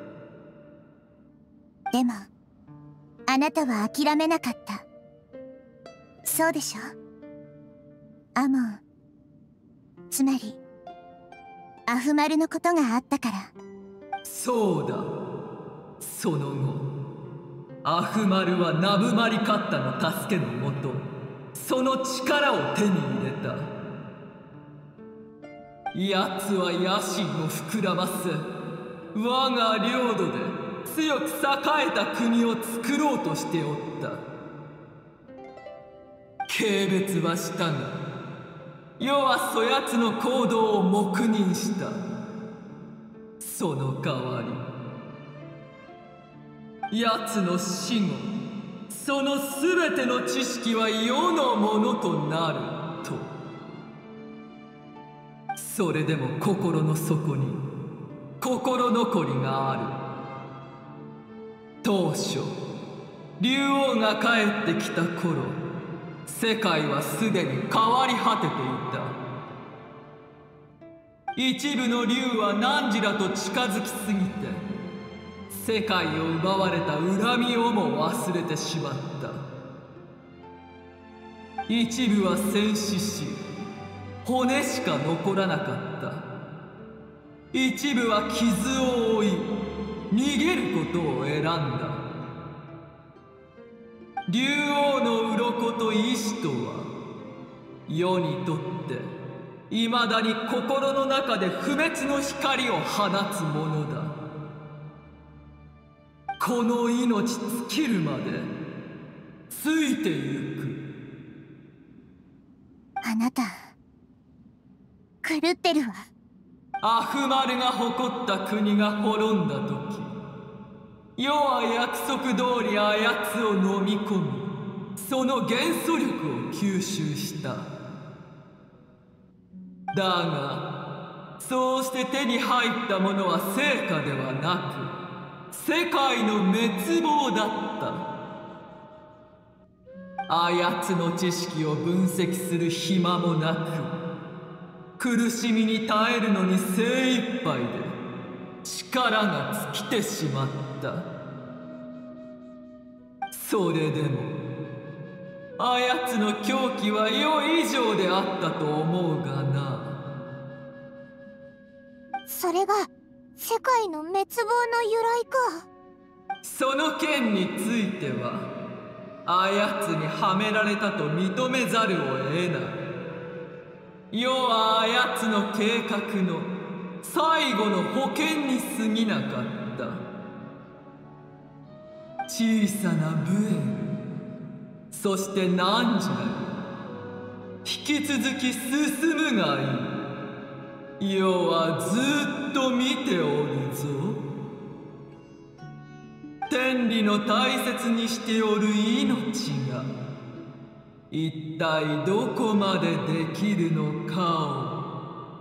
でもあなたは諦めなかった。そうでしょ？アモン、つまりアフマルのことがあったから。 そうだ。その後、アフマルはナブマリカッタの助けのもと、その力を手に入れた。奴は野心を膨らませ、我が領土で強く栄えた国を作ろうとしておった。軽蔑はしたが、世はそやつの行動を黙認した。その代わり、奴の死後、その全ての知識は世のものとなると。それでも心の底に心残りがある。当初竜王が帰ってきた頃、世界はすでに変わり果てていた。一部の竜は汝らと近づきすぎて、世界を奪われた恨みをも忘れてしまった。一部は戦死し、骨しか残らなかった。一部は傷を負い、逃げることを選んだ。竜王の鱗と意志とは、世にとっていまだに心の中で不滅の光を放つものだ。この命尽きるまでついてゆく。 あなた狂ってるわ。 アフマルが誇った国が滅んだ時、世は約束通りあやつを飲み込み、その元素力を吸収した。だがそうして手に入ったものは成果ではなく、世界の滅亡だった。あやつの知識を分析する暇もなく、苦しみに耐えるのに精一杯で力が尽きてしまった。それでもあやつの狂気は世以上であったと思うがな。 それが世界の滅亡の由来か。 その件についてはあやつにはめられたと認めざるを得ない。世はあやつの計画の最後の保険に過ぎなかった。小さな武縁、そして汝ら引き続き進むがいい。世はずっと見ておるぞ。天理の大切にしておる命が一体どこまでできるのかを。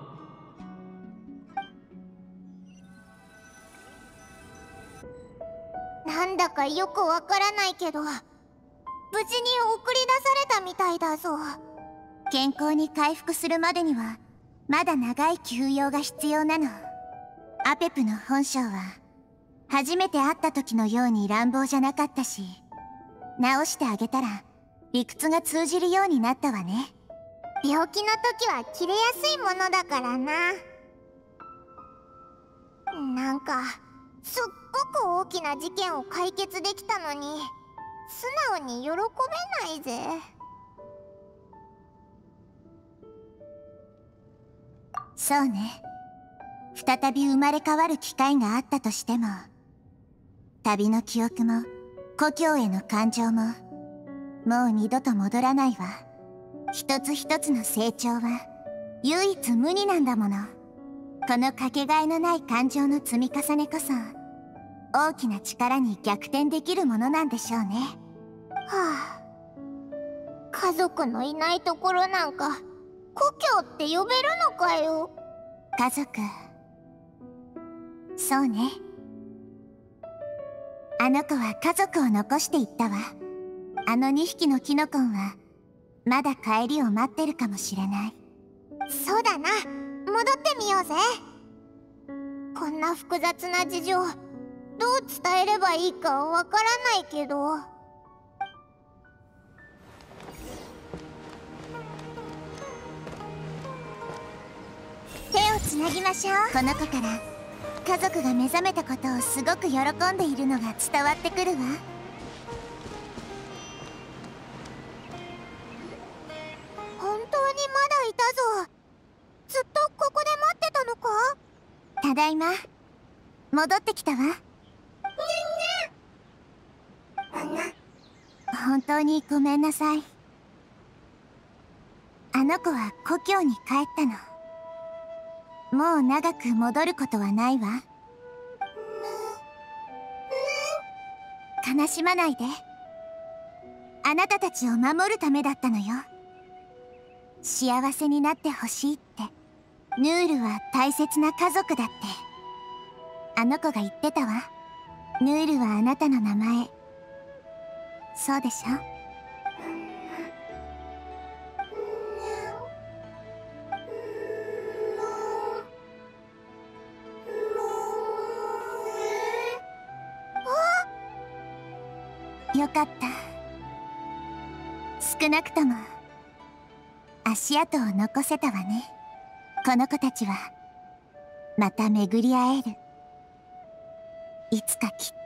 なんだかよくわからないけど、無事に送り出されたみたいだぞ。 健康に回復するまでにはまだ長い休養が必要なの。アペプの本性は初めて会った時のように乱暴じゃなかったし、治してあげたら理屈が通じるようになったわね。 病気の時は切れやすいものだからな。なんかすっごく大きな事件を解決できたのに素直に喜べないぜ。 そうね。再び生まれ変わる機会があったとしても、旅の記憶も故郷への感情ももう二度と戻らないわ。一つ一つの成長は唯一無二なんだもの。このかけがえのない感情の積み重ねこそ大きな力に逆転できるものなんでしょうね。 はあ、家族のいないところなんか故郷って呼べるのかよ。 家族、そうね。あの子は家族を残していったわ。あのにひきのキノコンはまだ帰りを待ってるかもしれない。 そうだな、戻ってみようぜ。こんな複雑な事情どう伝えればいいかわからないけど。 手をつなぎましょう。この子から家族が目覚めたことをすごく喜んでいるのが伝わってくるわ。 本当にまだいたぞ。ずっとここで待ってたのか？ ただいま。戻ってきたわ。本当にごめんなさい。あの子は故郷に帰ったの。もう長く戻ることはないわ。悲しまないで。あなたたちを守るためだったのよ。幸せになってほしいって。ヌールは大切な家族だってあの子が言ってたわ。ヌールはあなたの名前。そうでしょ？よかった。少なくとも足跡を残せたわね。この子たちはまた巡り会える。いつかきっと。